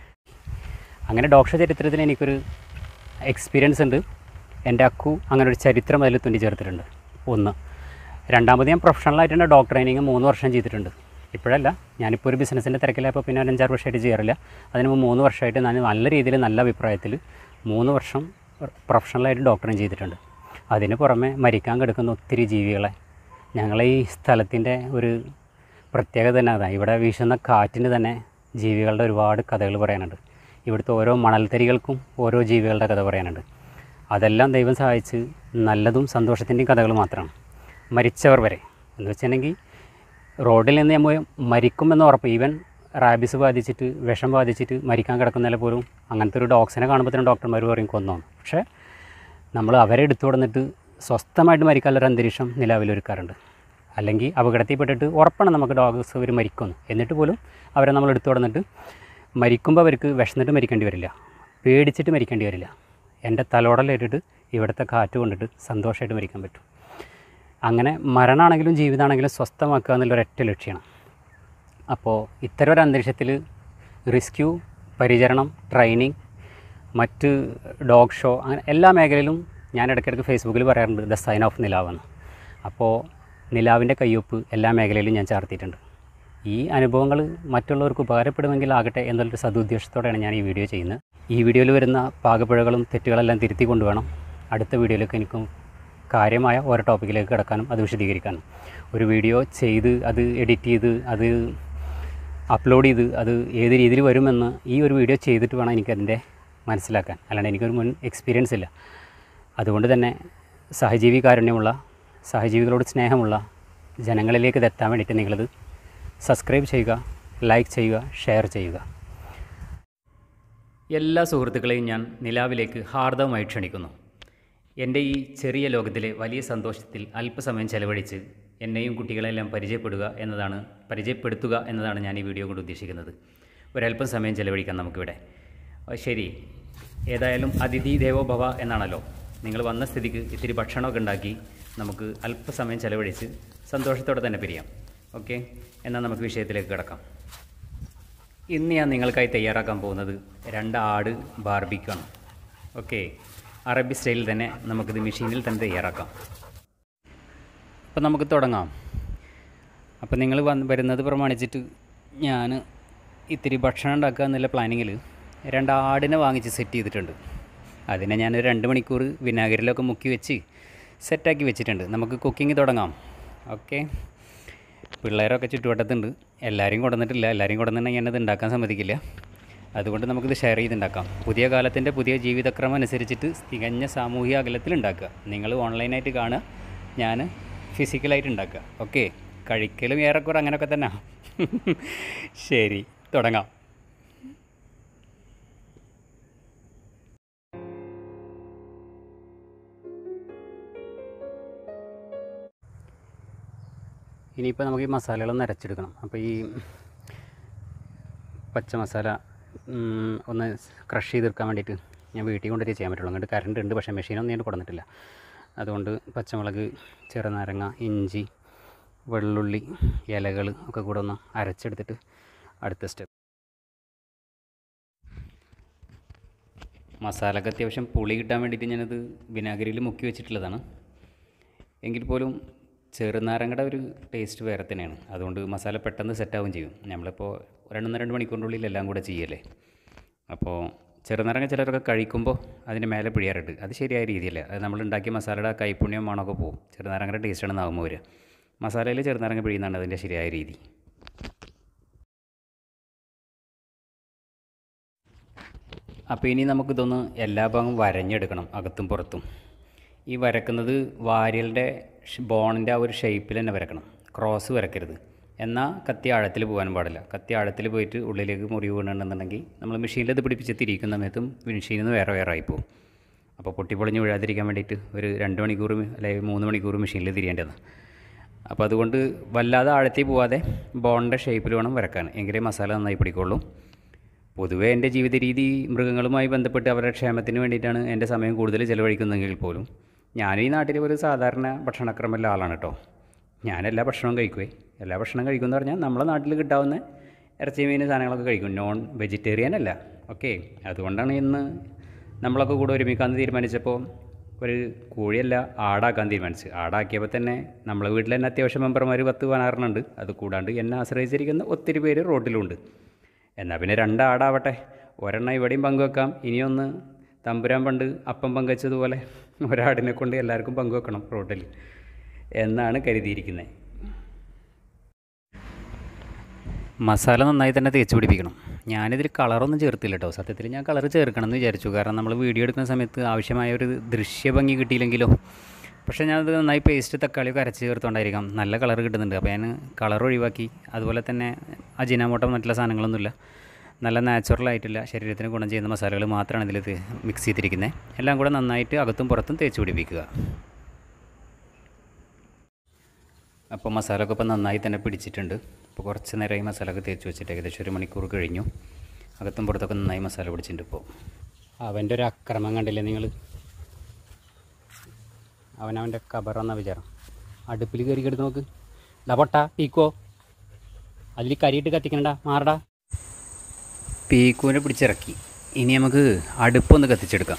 അങ്ങനെ ഡോഗ് ഷോ ചരിത്രത്തിൽ എനിക്കൊരു എക്സ്പീരിയൻസ് ഉണ്ട്. എൻ്റെ അക്കു അങ്ങനെ ഒരു ചരിത്രം അതിൽ തുന്നി ചേർത്തിട്ടുണ്ട്. ഒന്ന്. രണ്ടാമത് ഞാൻ പ്രൊഫഷണലായിട്ട് ഡോഗ് ട്രെയിനിങ് 3 വർഷം ചെയ്തിട്ടുണ്ട്. ഇപ്പോഴല്ല, ഞാനിപ്പോൾ ഒരു ബിസിനസ്സിൻ്റെ തിരക്കിലായപ്പോൾ പിന്നെ 5-6 വർഷമായിട്ട് ചെയ്യാറില്ല. അതിന് 3 വർഷമായിട്ട് ഞാൻ നല്ല രീതിയിൽ നല്ല അഭിപ്രായത്തിൽ 3 വർഷം പ്രൊഫഷണലായിട്ട് ഡോഗ് ട്രെയിൻ ചെയ്തിട്ടുണ്ട്. അതിന് പുറമെ മരിക്കാൻ കിടക്കുന്ന ഒത്തിരി ജീവികളെ, ഞങ്ങളെ ഈ സ്ഥലത്തിൻ്റെ ഒരു പ്രത്യേകത തന്നെ അതാണ്. ഇവിടെ വീശുന്ന കാറ്റിന് തന്നെ ജീവികളുടെ ഒരുപാട് കഥകൾ പറയാനുണ്ട്. ഇവിടുത്തെ ഓരോ മണൽത്തരികൾക്കും ഓരോ ജീവികളുടെ കഥ പറയാനുണ്ട്. അതെല്ലാം ദൈവം സഹായിച്ച് നല്ലതും സന്തോഷത്തിൻ്റെയും കഥകൾ മാത്രമാണ്. മരിച്ചവർ വരെ എന്ന് വെച്ചിട്ടുണ്ടെങ്കിൽ റോഡിൽ നിന്ന് നമ്മൾ മരിക്കുമെന്ന് ഉറപ്പ്, ഈവൻ റാബിസ് ബാധിച്ചിട്ട് വിഷം ബാധിച്ചിട്ട് മരിക്കാൻ കിടക്കുന്നതിൽ പോലും അങ്ങനത്തെ ഒരു ഡോഗ്സിനെ കാണുമ്പോഴത്തേനും ഡോക്ടർമാർ പറയും കൊന്നോന്ന്. പക്ഷേ നമ്മൾ അവരെ എടുത്തു കൊടുത്തിട്ട് സ്വസ്ഥമായിട്ട് മരിക്കാനുള്ളൊരു അന്തരീക്ഷം നിലവിലൊരുക്കാറുണ്ട്. അല്ലെങ്കിൽ അപകടത്തിൽപ്പെട്ടിട്ട് ഉറപ്പാണ് നമുക്ക് ഡോഗ്സ് അവർ മരിക്കുമെന്ന്, എന്നിട്ട് പോലും അവരെ നമ്മൾ എടുത്തു കൊടുത്തിട്ട് മരിക്കുമ്പോൾ അവർക്ക് വിശന്നിട്ട് മരിക്കേണ്ടി വരില്ല, പേടിച്ചിട്ട് മരിക്കേണ്ടി വരില്ല. എൻ്റെ തലോടലേറ്റിട്ട് ഇവിടുത്തെ കാറ്റ് കൊണ്ടിട്ട് സന്തോഷമായിട്ട് മരിക്കാൻ പറ്റും. അങ്ങനെ മരണമാണെങ്കിലും ജീവിതമാണെങ്കിലും സ്വസ്ഥമാക്കുക എന്നുള്ളൊരൊറ്റ ലക്ഷ്യമാണ്. അപ്പോൾ ഇത്തരം ഒരു അന്തരീക്ഷത്തിൽ റെസ്ക്യൂ, പരിചരണം, ട്രെയിനിങ്, മറ്റ് ഡോഗ് ഷോ, അങ്ങനെ എല്ലാ മേഖലയിലും ഞാൻ ഇടയ്ക്കിടയ്ക്ക് ഫേസ്ബുക്കിൽ പറയാറുണ്ട് ദ സൈൻ ഓഫ് നിലാവെന്ന്. അപ്പോൾ നിലാവിൻ്റെ കയ്യൊപ്പ് എല്ലാ മേഖലയിലും ഞാൻ ചാർത്തിയിട്ടുണ്ട്. ഈ അനുഭവങ്ങൾ മറ്റുള്ളവർക്ക് ഉപകാരപ്പെടുമെങ്കിൽ ആകട്ടെ എന്നുള്ളൊരു സദുദ്ദേശത്തോടെയാണ് ഞാൻ ഈ വീഡിയോ ചെയ്യുന്നത്. ഈ വീഡിയോയിൽ വരുന്ന പാകപ്പിഴകളും തെറ്റുകളെല്ലാം തിരുത്തി കൊണ്ടുവേണം അടുത്ത വീഡിയോയിലേക്ക് എനിക്കും കാര്യമായ ഓരോ ടോപ്പിക്കിലേക്ക് കിടക്കാനും അത് വിശദീകരിക്കാനും. ഒരു വീഡിയോ ചെയ്ത് അത് എഡിറ്റ് ചെയ്ത് അത് അപ്ലോഡ് ചെയ്ത് അത് ഏത് രീതിയിൽ വരുമെന്ന് ഈ ഒരു വീഡിയോ ചെയ്തിട്ട് വേണം എനിക്കതിൻ്റെ മനസ്സിലാക്കാൻ. അല്ലാണ്ട് എനിക്കൊരു മുൻ എക്സ്പീരിയൻസ് ഇല്ല. അതുകൊണ്ട് തന്നെ സഹജീവി കാരുണ്യമുള്ള, സഹജീവികളോട് സ്നേഹമുള്ള ജനങ്ങളിലേക്ക് ഇത് എത്താൻ വേണ്ടിയിട്ട് നിങ്ങളത് സബ്സ്ക്രൈബ് ചെയ്യുക, ലൈക്ക് ചെയ്യുക, ഷെയർ ചെയ്യുക. എല്ലാ സുഹൃത്തുക്കളെയും ഞാൻ നിലാവിലേക്ക് ഹാർദവമായി ക്ഷണിക്കുന്നു. എൻ്റെ ഈ ചെറിയ ലോകത്തിലെ വലിയ സന്തോഷത്തിൽ അല്പസമയം ചെലവഴിച്ച് എന്നെയും കുട്ടികളെല്ലാം പരിചയപ്പെടുത്തുക എന്നതാണ് ഞാൻ ഈ വീഡിയോ കൊണ്ട് ഉദ്ദേശിക്കുന്നത്. ഒരല്പം സമയം ചെലവഴിക്കാം നമുക്കിവിടെ. ശരി, ഏതായാലും അതിഥി ദേവോ ഭവ എന്നാണല്ലോ. നിങ്ങൾ വന്ന സ്ഥിതിക്ക് ഇത്തിരി ഭക്ഷണമൊക്കെ ഉണ്ടാക്കി നമുക്ക് അല്പസമയം ചെലവഴിച്ച് സന്തോഷത്തോടെ തന്നെ പിരിയാം. ഓക്കെ, എന്നാൽ നമുക്ക് വിഷയത്തിലേക്ക് കിടക്കാം. ഇന്ന് ഞാൻ നിങ്ങൾക്കായി തയ്യാറാക്കാൻ പോകുന്നത് 2 ആട് ബാർബിക്യൂ ആണ്. ഓക്കെ, അറബി സ്റ്റൈലിൽ തന്നെ നമുക്കിത് മെഷീനിൽ തന്നെ തയ്യാറാക്കാം. അപ്പോൾ നമുക്ക് തുടങ്ങാം. അപ്പോൾ നിങ്ങൾ വരുന്നത് പ്രമാണിച്ചിട്ട് ഞാൻ ഇത്തിരി ഭക്ഷണം ഉണ്ടാക്കുക എന്നുള്ള പ്ലാനിങ്ങിൽ 2 ആടിനെ വാങ്ങിച്ച് സെറ്റ് ചെയ്തിട്ടുണ്ട്. അതിനെ ഞാനൊരു 2 മണിക്കൂർ വിനാഗിരിയിലൊക്കെ മുക്കി വെച്ച് സെറ്റാക്കി വെച്ചിട്ടുണ്ട്. നമുക്ക് കുക്കിംഗ് തുടങ്ങാം. ഓക്കെ, പിള്ളേരൊക്കെ ചുറ്റുവട്ടത്തുണ്ട്. എല്ലാവരെയും കൊണ്ടുവന്നിട്ടില്ല. എല്ലാവരെയും കൊണ്ടുവന്നിട്ടുണ്ടെങ്കിൽ ഞാനത് ഉണ്ടാക്കാൻ സമ്മതിക്കില്ല. അതുകൊണ്ട് നമുക്കിത് ഷെയർ ചെയ്തുണ്ടാക്കാം. പുതിയ കാലത്തിൻ്റെ പുതിയ ജീവിതക്രമം അനുസരിച്ചിട്ട് തികഞ്ഞ സാമൂഹിക അകലത്തിൽ ഉണ്ടാക്കുക. നിങ്ങൾ ഓൺലൈനായിട്ട് കാണുക, ഞാൻ ഫിസിക്കലായിട്ട് ഉണ്ടാക്കുക. ഓക്കെ, കഴിക്കലും ഏറെക്കുറെ അങ്ങനെയൊക്കെ തന്നെ. ശരി, തുടങ്ങാം. ഇനിയിപ്പോൾ നമുക്ക് ഈ മസാലകളൊന്ന് അരച്ചെടുക്കണം. അപ്പോൾ ഈ പച്ച മസാല ഒന്ന് ക്രഷ് ചെയ്തെടുക്കാൻ വേണ്ടിയിട്ട് ഞാൻ വീട്ടിൽ കൊണ്ടുവരെ ചെയ്യാൻ പറ്റുള്ളൂ. അങ്ങോട്ട് കറണ്ട് ഉണ്ട്, പക്ഷേ മെഷീനൊന്നും ഞാൻ കൊടുത്തിട്ടില്ല. അതുകൊണ്ട് പച്ചമുളക്, ചെറുനാരങ്ങ, ഇഞ്ചി, വെള്ളുള്ളി, ഇലകൾ ഒക്കെ കൂടെ ഒന്ന് അരച്ചെടുത്തിട്ട് അടുത്ത സ്റ്റെപ്പ്. മസാലക്ക് അത്യാവശ്യം പുളി കിട്ടാൻ വേണ്ടിയിട്ട് ഞാനത് വിനാഗിരിയിൽ മുക്കി വെച്ചിട്ടുള്ളതാണ്. എങ്കിൽ പോലും ചെറുനാരങ്ങയുടെ ഒരു ടേസ്റ്റ് വേറെ തന്നെയാണ്. അതുകൊണ്ട് മസാല പെട്ടെന്ന് സെറ്റാവുകയും ചെയ്യും. നമ്മളിപ്പോൾ 2 മണിക്കൂറിനുള്ളിൽ എല്ലാം കൂടെ ചെയ്യല്ലേ. അപ്പോൾ ചെറുനാരങ്ങ ചിലരൊക്കെ കഴിക്കുമ്പോൾ അതിൻ്റെ മേലെ പിഴിയാറുണ്ട്. അത് ശരിയായ രീതിയല്ല. അത് നമ്മൾ ഉണ്ടാക്കിയ മസാലയുടെ കൈപ്പുണ്യം മണമൊക്കെ പോകും. ചെറുനാരങ്ങയുടെ ടേസ്റ്റാണ് നാവുമ്പോൾ വരിക. മസാലയിൽ ചെറുനാരങ്ങ പിഴിയുന്നതാണ് അതിൻ്റെ ശരിയായ രീതി. അപ്പോൾ ഇനി നമുക്കിതൊന്ന് എല്ലാ ഭാഗവും വരഞ്ഞെടുക്കണം, അകത്തും പുറത്തും. ഈ വരക്കുന്നത് വാരിയലിൻ്റെ ബോണിൻ്റെ ആ ഒരു ഷേപ്പിൽ തന്നെ വരക്കണം. ക്രോസ് വരക്കരുത്. എന്നാൽ കത്തി ആഴത്തിൽ പോകാനും പാടില്ല. കത്തി ആഴത്തിൽ പോയിട്ട് ഉള്ളിലേക്ക് മുറിവ് വീണിട്ടുണ്ടെന്നുണ്ടെങ്കിൽ നമ്മൾ മെഷീനിൽ ഇത് പിടിപ്പിച്ച് തിരിക്കുന്ന സമയത്തും മെഷീനിൽ നിന്ന് വേറെ ആയിപ്പോവും. അപ്പോൾ പൊട്ടിപ്പൊളിഞ്ഞ് വീഴാതിരിക്കാൻ വേണ്ടിയിട്ട് ഒരു 2 മണിക്കൂർ അല്ലെങ്കിൽ 3 മണിക്കൂർ മെഷീനിൽ തിരിയേണ്ടതാണ്. അപ്പോൾ അതുകൊണ്ട് വല്ലാതെ ആഴത്തിൽ പോവാതെ ബോണിൻ്റെ ഷേപ്പിൽ വേണം വരക്കാൻ, എങ്കിലേ മസാല നന്നായി പിടിക്കുള്ളൂ. പൊതുവേ എൻ്റെ ജീവിത രീതി മൃഗങ്ങളുമായി ബന്ധപ്പെട്ട് അവരുടെ ക്ഷേമത്തിന് വേണ്ടിയിട്ടാണ് എൻ്റെ സമയം കൂടുതൽ ചിലവഴിക്കുന്നതെങ്കിൽ പോലും ഞാൻ ഈ നാട്ടിൽ ഒരു സാധാരണ ഭക്ഷണക്രമമുള്ള ആളാണ് കേട്ടോ. ഞാൻ എല്ലാ ഭക്ഷണവും കഴിക്കുവേ. എല്ലാ ഭക്ഷണം കഴിക്കുമെന്ന് പറഞ്ഞാൽ നമ്മളെ നാട്ടിൽ കിട്ടാവുന്ന ഇറച്ചി, മീൻ സാധനങ്ങളൊക്കെ കഴിക്കും. നോൺ വെജിറ്റേറിയൻ അല്ല. ഓക്കെ, അതുകൊണ്ടാണ് ഇന്ന് നമ്മളൊക്കെ കൂടെ ഒരുമിക്കാന്ന് തീരുമാനിച്ചപ്പോൾ ഒരു കോഴിയല്ല ആടാക്കാൻ തീരുമാനിച്ചു. ആടാക്കിയപ്പോൾ തന്നെ നമ്മളെ വീട്ടിൽ തന്നെ അത്യാവശ്യം മെമ്പർമാർ 10-16 ഉണ്ട്. അത് കൂടാണ്ട് എന്നെ ആശ്രയിച്ചിരിക്കുന്ന ഒത്തിരി പേര് റോട്ടിലുണ്ട്. എന്നാൽ പിന്നെ 2 ആടാവട്ടെ, ഒരെണ്ണം ഇവിടെയും പങ്കുവെക്കാം. ഇനിയൊന്ന് തമ്പുരാൻ പണ്ട് അപ്പം പങ്കുവെച്ചതുപോലെ ഒരാടിനെ കൊണ്ട് എല്ലാവർക്കും പങ്കുവെക്കണം റോട്ടിൽ എന്നാണ് കരുതിയിരിക്കുന്നത്. മസാല നന്നായി തന്നെ തേച്ച് പിടിപ്പിക്കണം. ഞാനിതിൽ കളറൊന്നും ചേർത്തില്ല കേട്ടോ. സത്യത്തിൽ ഞാൻ കളർ ചേർക്കണം എന്ന് വിചാരിച്ചു. കാരണം നമ്മൾ വീഡിയോ എടുക്കുന്ന സമയത്ത് ആവശ്യമായ ഒരു ദൃശ്യഭംഗി കിട്ടിയില്ലെങ്കിലോ. പക്ഷേ ഞാനത് നന്നായി പേസ്റ്റ് തക്കാളിയൊക്കെ അരച്ച് ചേർത്തുകൊണ്ടായിരിക്കാം നല്ല കളർ കിട്ടുന്നുണ്ട്. അപ്പോൾ ഞാൻ കളർ ഒഴിവാക്കി. അതുപോലെ തന്നെ അജിനാമോട്ടോ മറ്റുള്ള സാധനങ്ങളൊന്നുമില്ല. നല്ല നാച്ചുറലായിട്ടുള്ള ശരീരത്തിന് ഗുണം ചെയ്യുന്ന മസാലകൾ മാത്രമാണ് ഇതിൽ മിക്സ് ചെയ്തിരിക്കുന്നത്. എല്ലാം കൂടെ നന്നായിട്ട് അകത്തും പുറത്തും തേച്ച് പിടിപ്പിക്കുക. അപ്പോൾ മസാലയൊക്കെ ഇപ്പോൾ നന്നായി തന്നെ പിടിച്ചിട്ടുണ്ട്. ഇപ്പോൾ കുറച്ച് നേരമായി മസാലയൊക്കെ തേച്ച് വെച്ചിട്ട് ഏകദേശം 1 മണിക്കൂർ കഴിഞ്ഞു. അകത്തും പുറത്തൊക്കെ നന്നായി മസാല പിടിച്ചിട്ടുണ്ട്. ഇപ്പോൾ അവൻ്റെ ഒരു അക്രമം കണ്ടില്ലേ നിങ്ങൾ? അവനവൻ്റെ കബറെന്ന വിചാരം. അടുപ്പിൽ കയറി കിടന്ന് നോക്ക്. ഡാ പൊട്ടാ പീക്കോ, അതിൽ കരിയിട്ട് കത്തിക്കണടാ, മാറടാ. പീക്കൂനെ പിടിച്ചിറക്കി. ഇനി നമുക്ക് അടുപ്പൊന്ന് കത്തിച്ചെടുക്കാം.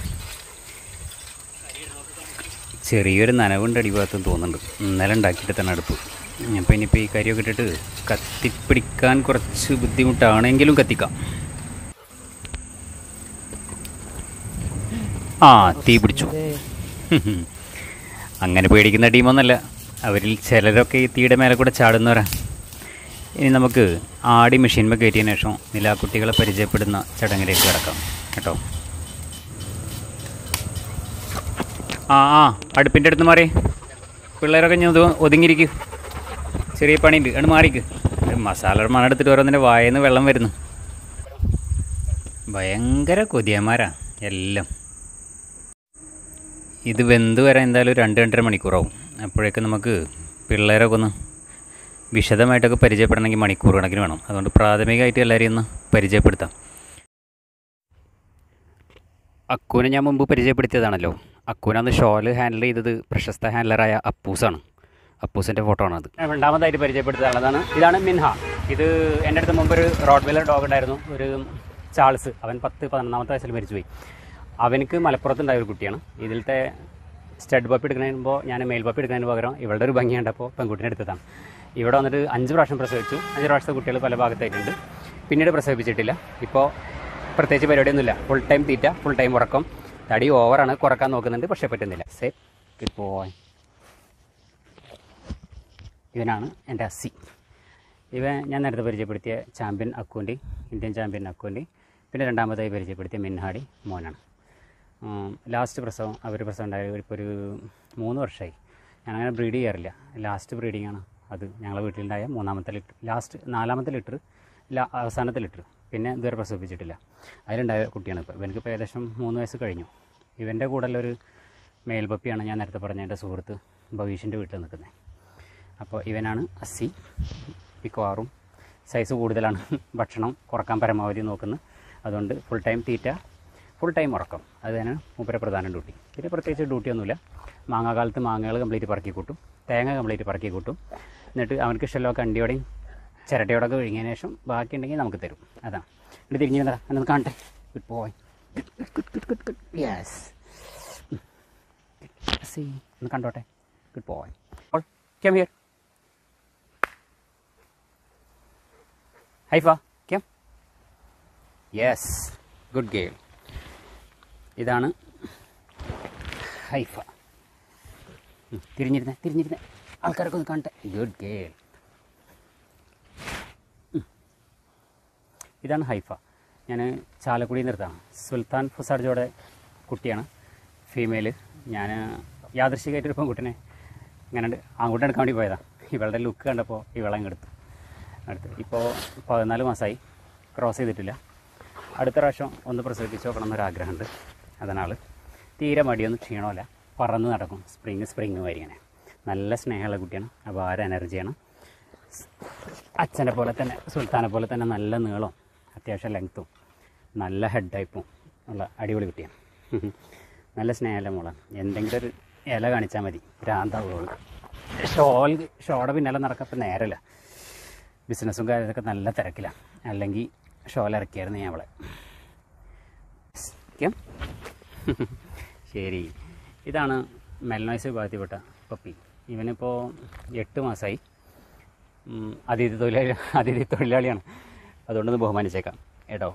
ചെറിയൊരു നനവുണ്ട് അടിഭാഗത്തെന്ന് തോന്നുന്നുണ്ട്. ഇന്നലെ ഉണ്ടാക്കിയിട്ട് തന്നെ അടുപ്പ്. അപ്പോൾ ഇനിയിപ്പോൾ ഈ കരിയൊക്കെ ഇട്ടിട്ട് കത്തിപ്പിടിക്കാൻ കുറച്ച് ബുദ്ധിമുട്ടാണെങ്കിലും കത്തിക്കാം. ആ, തീ പിടിച്ചു. അങ്ങനെ പേടിക്കുന്ന ടീമൊന്നുമല്ല. അവരിൽ ചിലരൊക്കെ ഈ തീയുടെ മേലെ കൂടെ ചാടുന്നവരാ. ഇനി നമുക്ക് ആടി മെഷീൻമേൽ കയറ്റിയതിന് ശേഷം നിലാക്കുട്ടികളെ പരിചയപ്പെടുന്ന ചടങ്ങിലേക്ക് കിടക്കാം കേട്ടോ. അടുപ്പിൻ്റെ അടുത്ത് മാറി. പിള്ളേരൊക്കെ ഞാൻ ഒതുങ്ങിയിരിക്കും. ചെറിയ പണിയുണ്ട്, അത് മാറിക്ക്. മസാല മണെടുത്തിട്ട് ഓരോന്നിൻ്റെ വായന്ന് വെള്ളം വരുന്നു. ഭയങ്കര കൊതിയന്മാരാ എല്ലാം. ഇത് വെന്ത് വരാൻ എന്തായാലും 2-2.5 മണിക്കൂറാവും. അപ്പോഴേക്കും നമുക്ക് പിള്ളേരൊക്കെ ഒന്ന് വിശദമായിട്ടൊക്കെ പരിചയപ്പെടണമെങ്കിൽ മണിക്കൂർ കണക്കിന് വേണം. അതുകൊണ്ട് പ്രാഥമികമായിട്ട് എല്ലാവരെയും ഒന്ന് പരിചയപ്പെടുത്താം. അക്കൂനെ ഞാൻ മുമ്പ് പരിചയപ്പെടുത്തിയതാണല്ലോ. അക്കൂനന്ന് ഷോല് ഹാൻഡിൽ ചെയ്തത് പ്രശസ്ത ഹാൻഡലറായ അപ്പൂസാണ്. അപ്പൂസിൻ്റെ ഫോട്ടോ ആണത്. രണ്ടാമതായിട്ട് പരിചയപ്പെടുത്താനുള്ളതാണ്. ഇതാണ് മിൻഹ. ഇത് എൻ്റെ അടുത്ത് മുമ്പൊരു റോഡ്വെല്ലർ ഡോഗ് ഉണ്ടായിരുന്നു, ഒരു ചാൾസ്. അവൻ 10-11 വയസ്സിൽ മരിച്ചുപോയി. അവനക്ക് മലപ്പുറത്തുണ്ടായ ഒരു കുട്ടിയാണ്. ഇതിലത്തെ സ്റ്റഡ് പപ്പി എടുക്കുന്നതിനുമ്പോൾ ഞാൻ മെയിൽ പപ്പി എടുക്കുന്നതിന് പകരം ഇവളുടെ ഒരു ഭംഗി കണ്ടപ്പോൾ പെൺകുട്ടിനെ എടുത്തതാണ്. ഇവിടെ വന്നിട്ട് 5 പ്രാവശ്യം പ്രസവിച്ചു. 5 പ്രാവശ്യത്തെ കുട്ടികൾ പല ഭാഗത്തായിട്ടുണ്ട്. പിന്നീട് പ്രസവിപ്പിച്ചിട്ടില്ല. ഇപ്പോൾ പ്രത്യേകിച്ച് പരിപാടിയൊന്നുമില്ല. ഫുൾ ടൈം തീറ്റ, ഫുൾ ടൈം ഉറക്കം. തടി ഓവറാണ്, കുറക്കാൻ നോക്കുന്നുണ്ട്, പക്ഷേ പറ്റുന്നില്ല. Safe good boy. ഇവനാണ് എൻ്റെ അസ്സി. ഇവൻ ഞാൻ നേരത്തെ പരിചയപ്പെടുത്തിയ ചാമ്പ്യൻ അക്കുവിൻ്റെ, ഇന്ത്യൻ ചാമ്പ്യൻ അക്കുവിൻ്റെ. പിന്നെ രണ്ടാമതായി പരിചയപ്പെടുത്തിയ മിൻഹാടി മോനാണ്. ലാസ്റ്റ് പ്രസവം പ്രസവം ഉണ്ടായ ഇപ്പോൾ ഒരു 3 വർഷമായി. ഞാനങ്ങനെ ബ്രീഡ് ചെയ്യാറില്ല. ലാസ്റ്റ് ബ്രീഡിങ്ങാണ് അത്. ഞങ്ങളുടെ വീട്ടിലുണ്ടായ 3-ാമത്തെ ലിറ്റർ, ലാസ്റ്റ് 4-ാമത്തെ ലിറ്റർ, അവസാനത്തെ ലിറ്റർ. പിന്നെ ഇതുവരെ പ്രസവിപ്പിച്ചിട്ടില്ല. അതിലുണ്ടായ കുട്ടിയാണ് ഇപ്പോൾ. ഇവനക്കിപ്പോൾ ഏകദേശം 3 വയസ്സ് കഴിഞ്ഞു. ഇവൻ്റെ കൂടെയുള്ളൊരു മെയിൽ പപ്പിയാണ് ഞാൻ നേരത്തെ പറഞ്ഞ എൻ്റെ സുഹൃത്ത് ഭവീഷിൻ്റെ വീട്ടിൽ നിൽക്കുന്നത്. അപ്പോൾ ഇവനാണ് അസ്സി. മിക്കവാറും സൈസ് കൂടുതലാണ്, ഭക്ഷണം കുറക്കാൻ പരമാവധി നോക്കുന്നത്. അതുകൊണ്ട് ഫുൾ ടൈം തീറ്റ, ഫുൾ ടൈം ഉറക്കം, അത് തന്നെ മൂപ്പരെ പ്രധാന ഡ്യൂട്ടി. പിന്നെ പ്രത്യേകിച്ച് ഡ്യൂട്ടിയൊന്നുമില്ല. മാങ്ങാകാലത്ത് മാങ്ങകൾ കംപ്ലീറ്റ് പറക്കി കൂട്ടും, തേങ്ങ കംപ്ലീറ്റ് പറക്കി കൂട്ടും. എന്നിട്ട് അവർക്ക് ഇഷ്ടമുള്ള കണ്ടിയോടെയും ചിരട്ടയോടൊക്കെ ഒഴുകിയതിന് ശേഷം ബാക്കി ഉണ്ടെങ്കിൽ നമുക്ക് തരും. അതാണ്. എന്നിട്ട് തിരിഞ്ഞു വന്നതാ, എന്നൊന്ന് കാണട്ടെ. ഗുഡ് ബോയ്, യെസ്, ഒന്ന് കണ്ടോട്ടെ. Good boy, come here. Haifa, come. Yes, good girl. ഇതാണ് ഹൈഫ. തിരിഞ്ഞിരുന്നേ ആൾക്കാരൊക്കെ ഒന്ന് കാണട്ടെ. Good girl. ഇതാണ് ഹൈഫ. ഞാൻ ചാലക്കുടിയിൽ നിർത്താണ്. സുൽത്താൻ ഫുസാർജോയുടെ കുട്ടിയാണ്, ഫീമെയിൽ. ഞാൻ യാദൃശ്ചികമായിട്ടൊരു പെൺകുട്ടിനെ ഇങ്ങനെ അങ്ങോട്ട് എടുക്കാൻ വേണ്ടി പോയതാണ്. ഇവളുടെ ലുക്ക് കണ്ടപ്പോൾ ഇവളെ എടുത്തു. ഇപ്പോൾ 14 മാസമായി, ക്രോസ് ചെയ്തിട്ടില്ല. അടുത്ത പ്രാവശ്യം ഒന്ന് പ്രസവിപ്പിച്ച് നോക്കണം എന്നൊരാഗ്രഹമുണ്ട്. അതനാൾ തീരെ മടിയൊന്നും ക്ഷീണമല്ല, പറന്ന് നടക്കും. സ്പ്രിങ് വരി ഇങ്ങനെ. നല്ല സ്നേഹമുള്ള കുട്ടിയാണ്, അപാര എനർജിയാണ്. അച്ഛനെ പോലെ തന്നെ, സുൽത്താനെ പോലെ തന്നെ നല്ല നീളം, അത്യാവശ്യം ലെങ്ത്തും, നല്ല ഹെഡ് ടൈപ്പും ഉള്ള അടിപൊളി കുട്ടിയാണ്. നല്ല സ്നേഹമുള്ള മോളാണ്. എന്തെങ്കിലും ഒരു ഇല കാണിച്ചാൽ മതി, ഭ്രാന്താവുള്ളൂ. ഷോടെ പിന്നാലെ നടക്കപ്പോൾ നേരമില്ല. ബിസിനസ്സും കാര്യമൊക്കെ നല്ല തിരക്കിലാണ്. അല്ലെങ്കിൽ ഷോലിറക്കിയായിരുന്നു ഞാൻ അവളെ. ശരി, ഇതാണ് മെൽനോയ്സ് വിഭാഗത്തിൽപ്പെട്ട പപ്പി. ഇവനിപ്പോൾ 8 മാസമായി. അതിഥി തൊഴിലാളിയാണ്, അതുകൊണ്ടൊന്ന് ബഹുമാനിച്ചേക്കാം കേട്ടോ.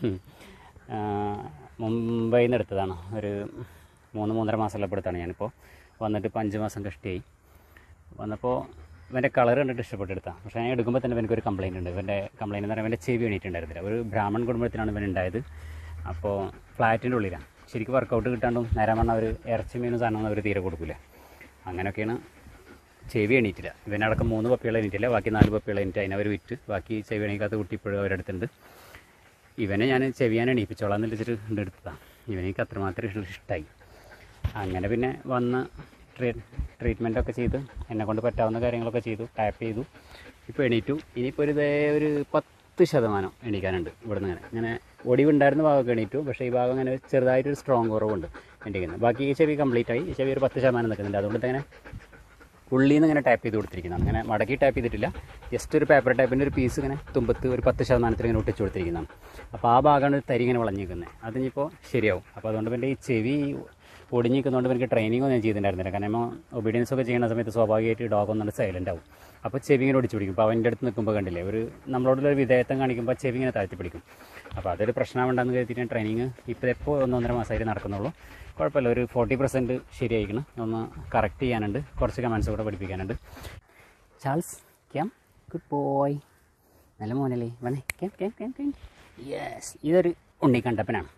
മുംബൈയിൽ നിന്ന് എടുത്തതാണ്. ഒരു 3-3.5 മാസമുള്ളപ്പെടുത്താണ് ഞാനിപ്പോൾ. വന്നിട്ട് ഇപ്പോൾ 5 മാസം കഷ്ടിയായി. വന്നപ്പോൾ ഇവൻ്റെ കളർ കണ്ടിട്ട് ഇഷ്ടപ്പെട്ടെടുത്താണ്. പക്ഷേ ഞാൻ എടുക്കുമ്പോൾ തന്നെ എനിക്കൊരു കംപ്ലയിൻ്റ് ഉണ്ട്. ഇവൻ്റെ കംപ്ലയിൻ്റ് എന്ന് പറയുമ്പോൾ ഇവൻ്റെ ചെവി എണീറ്റുണ്ടായിരുന്നില്ല. ഒരു ബ്രാഹ്മൺ കുടുംബത്തിലാണ് ഇവൻ ഉണ്ടായത്. അപ്പോൾ ഫ്ലാറ്റിൻ്റെ ഉള്ളിലാണ്. ശരിക്കും വർക്കൗട്ട് കിട്ടാണ്ടും നേരം പറഞ്ഞാൽ അവർ ഇറച്ചി മീനും സാധനമൊന്നും അവർ തീരെ കൊടുക്കില്ല. അങ്ങനെയൊക്കെയാണ്. ചെവി എണീറ്റില്ല. ഇവനടക്കം 3 പപ്പികൾ എണീറ്റില്ല, ബാക്കി 4 പപ്പികൾ എണീറ്റ് അതിനവർ വിറ്റ്. ബാക്കി ചെവി എണീക്കാത്ത കുട്ടി ഇപ്പോഴും അവരെടുത്തുണ്ട്. ഇവനെ ഞാൻ ചെവിയാൻ എണീപ്പിച്ചോളാം എന്ന് വെച്ചിട്ട് എടുത്തതാണ്. ഇവനെനിക്ക് അത്രമാത്രം ഇഷ്ടമായി. അങ്ങനെ പിന്നെ വന്ന് ട്രീറ്റ്മെൻറ്റൊക്കെ ചെയ്ത് എന്നെക്കൊണ്ട് പറ്റാവുന്ന കാര്യങ്ങളൊക്കെ ചെയ്തു, ടാപ്പ് ചെയ്തു. ഇപ്പോൾ എണീറ്റു. ഇനിയിപ്പോൾ ഒരു 10% എണീക്കാനുണ്ട് ഇവിടുന്ന്. ഇങ്ങനെ ഒടിവുണ്ടായിരുന്ന ഭാഗമൊക്കെ എണീറ്റു. പക്ഷേ ഈ ഭാഗം അങ്ങനെ ചെറുതായിട്ടൊരു സ്ട്രോങ് കുറവുണ്ട് എണീക്കുന്നത്. ബാക്കി ഈ ചെവി കംപ്ലീറ്റ് ആയി. ഈ ചെവി ഒരു 10% നിൽക്കുന്നുണ്ട്. അതുകൊണ്ട് തന്നെ ഉള്ളിൽ നിന്ന് ഇങ്ങനെ ടാപ്പ് ചെയ്ത് കൊടുത്തിരിക്കുന്നതാണ്. അങ്ങനെ മടക്കി ടാപ്പ് ചെയ്തിട്ടില്ല. ജസ്റ്റ് ഒരു പേപ്പർ ടൈപ്പിൻ്റെ ഒരു പീസ് ഇങ്ങനെ തുമ്പത്ത് ഒരു 10% ഇങ്ങനെ ഒട്ടിച്ച് കൊടുത്തിരിക്കുന്നതാണ്. അപ്പോൾ ആ ഭാഗമാണ് തരി ഇങ്ങനെ വളഞ്ഞിരിക്കുന്നത്. അതിനിപ്പോൾ ശരിയാവും. അപ്പോൾ അതുകൊണ്ട് പിന്നെ ഈ ചെവി ഒടിഞ്ഞിരിക്കുന്നതുകൊണ്ട് എനിക്ക് ട്രെയിനിങ് ഒന്നും ഞാൻ ചെയ്തിട്ടുണ്ടായിരുന്നില്ല. കാരണം ഒബീഡിയൻസ് ഒക്കെ ചെയ്യുന്ന സമയത്ത് സ്വാഭാവികമായിട്ട് ഡോഗ് ഒന്നും സൈലൻ്റ് ആവും. അപ്പോൾ ചെവി ഇങ്ങനെ ഒടിച്ചു പിടിക്കും. അപ്പോൾ അവൻ്റെ അടുത്ത് നിൽക്കുമ്പോൾ കണ്ടില്ലേ, നമ്മളോടുള്ളൊരു വിധേയത്വം കാണിക്കുമ്പോൾ ചെവി ഇങ്ങനെ താഴ്ത്തി പിടിക്കും. അപ്പോൾ അതൊരു പ്രശ്നമുണ്ടെന്ന് കരുതിയിട്ട് ഞാൻ ട്രെയിനിങ് ഇപ്പോൾ 1-1.5 മാസമായിട്ട് നടക്കുന്നുള്ളൂ. കുഴപ്പമില്ല, ഒരു 40% ശരിയായിരിക്കണം. ഒന്ന് കറക്റ്റ് ചെയ്യാനുണ്ട്, കുറച്ച് കമൻസ് കൂടെ പഠിപ്പിക്കാനുണ്ട്. ചാൾസ്, ക്യാം, ഗുഡ് ബോയ്, നല്ല മോനല്ലേ, വന്നേ, ക്യാം. യെസ്, ഇതൊരു ഉണ്ണിക്കണ്ടപ്പനാണ്.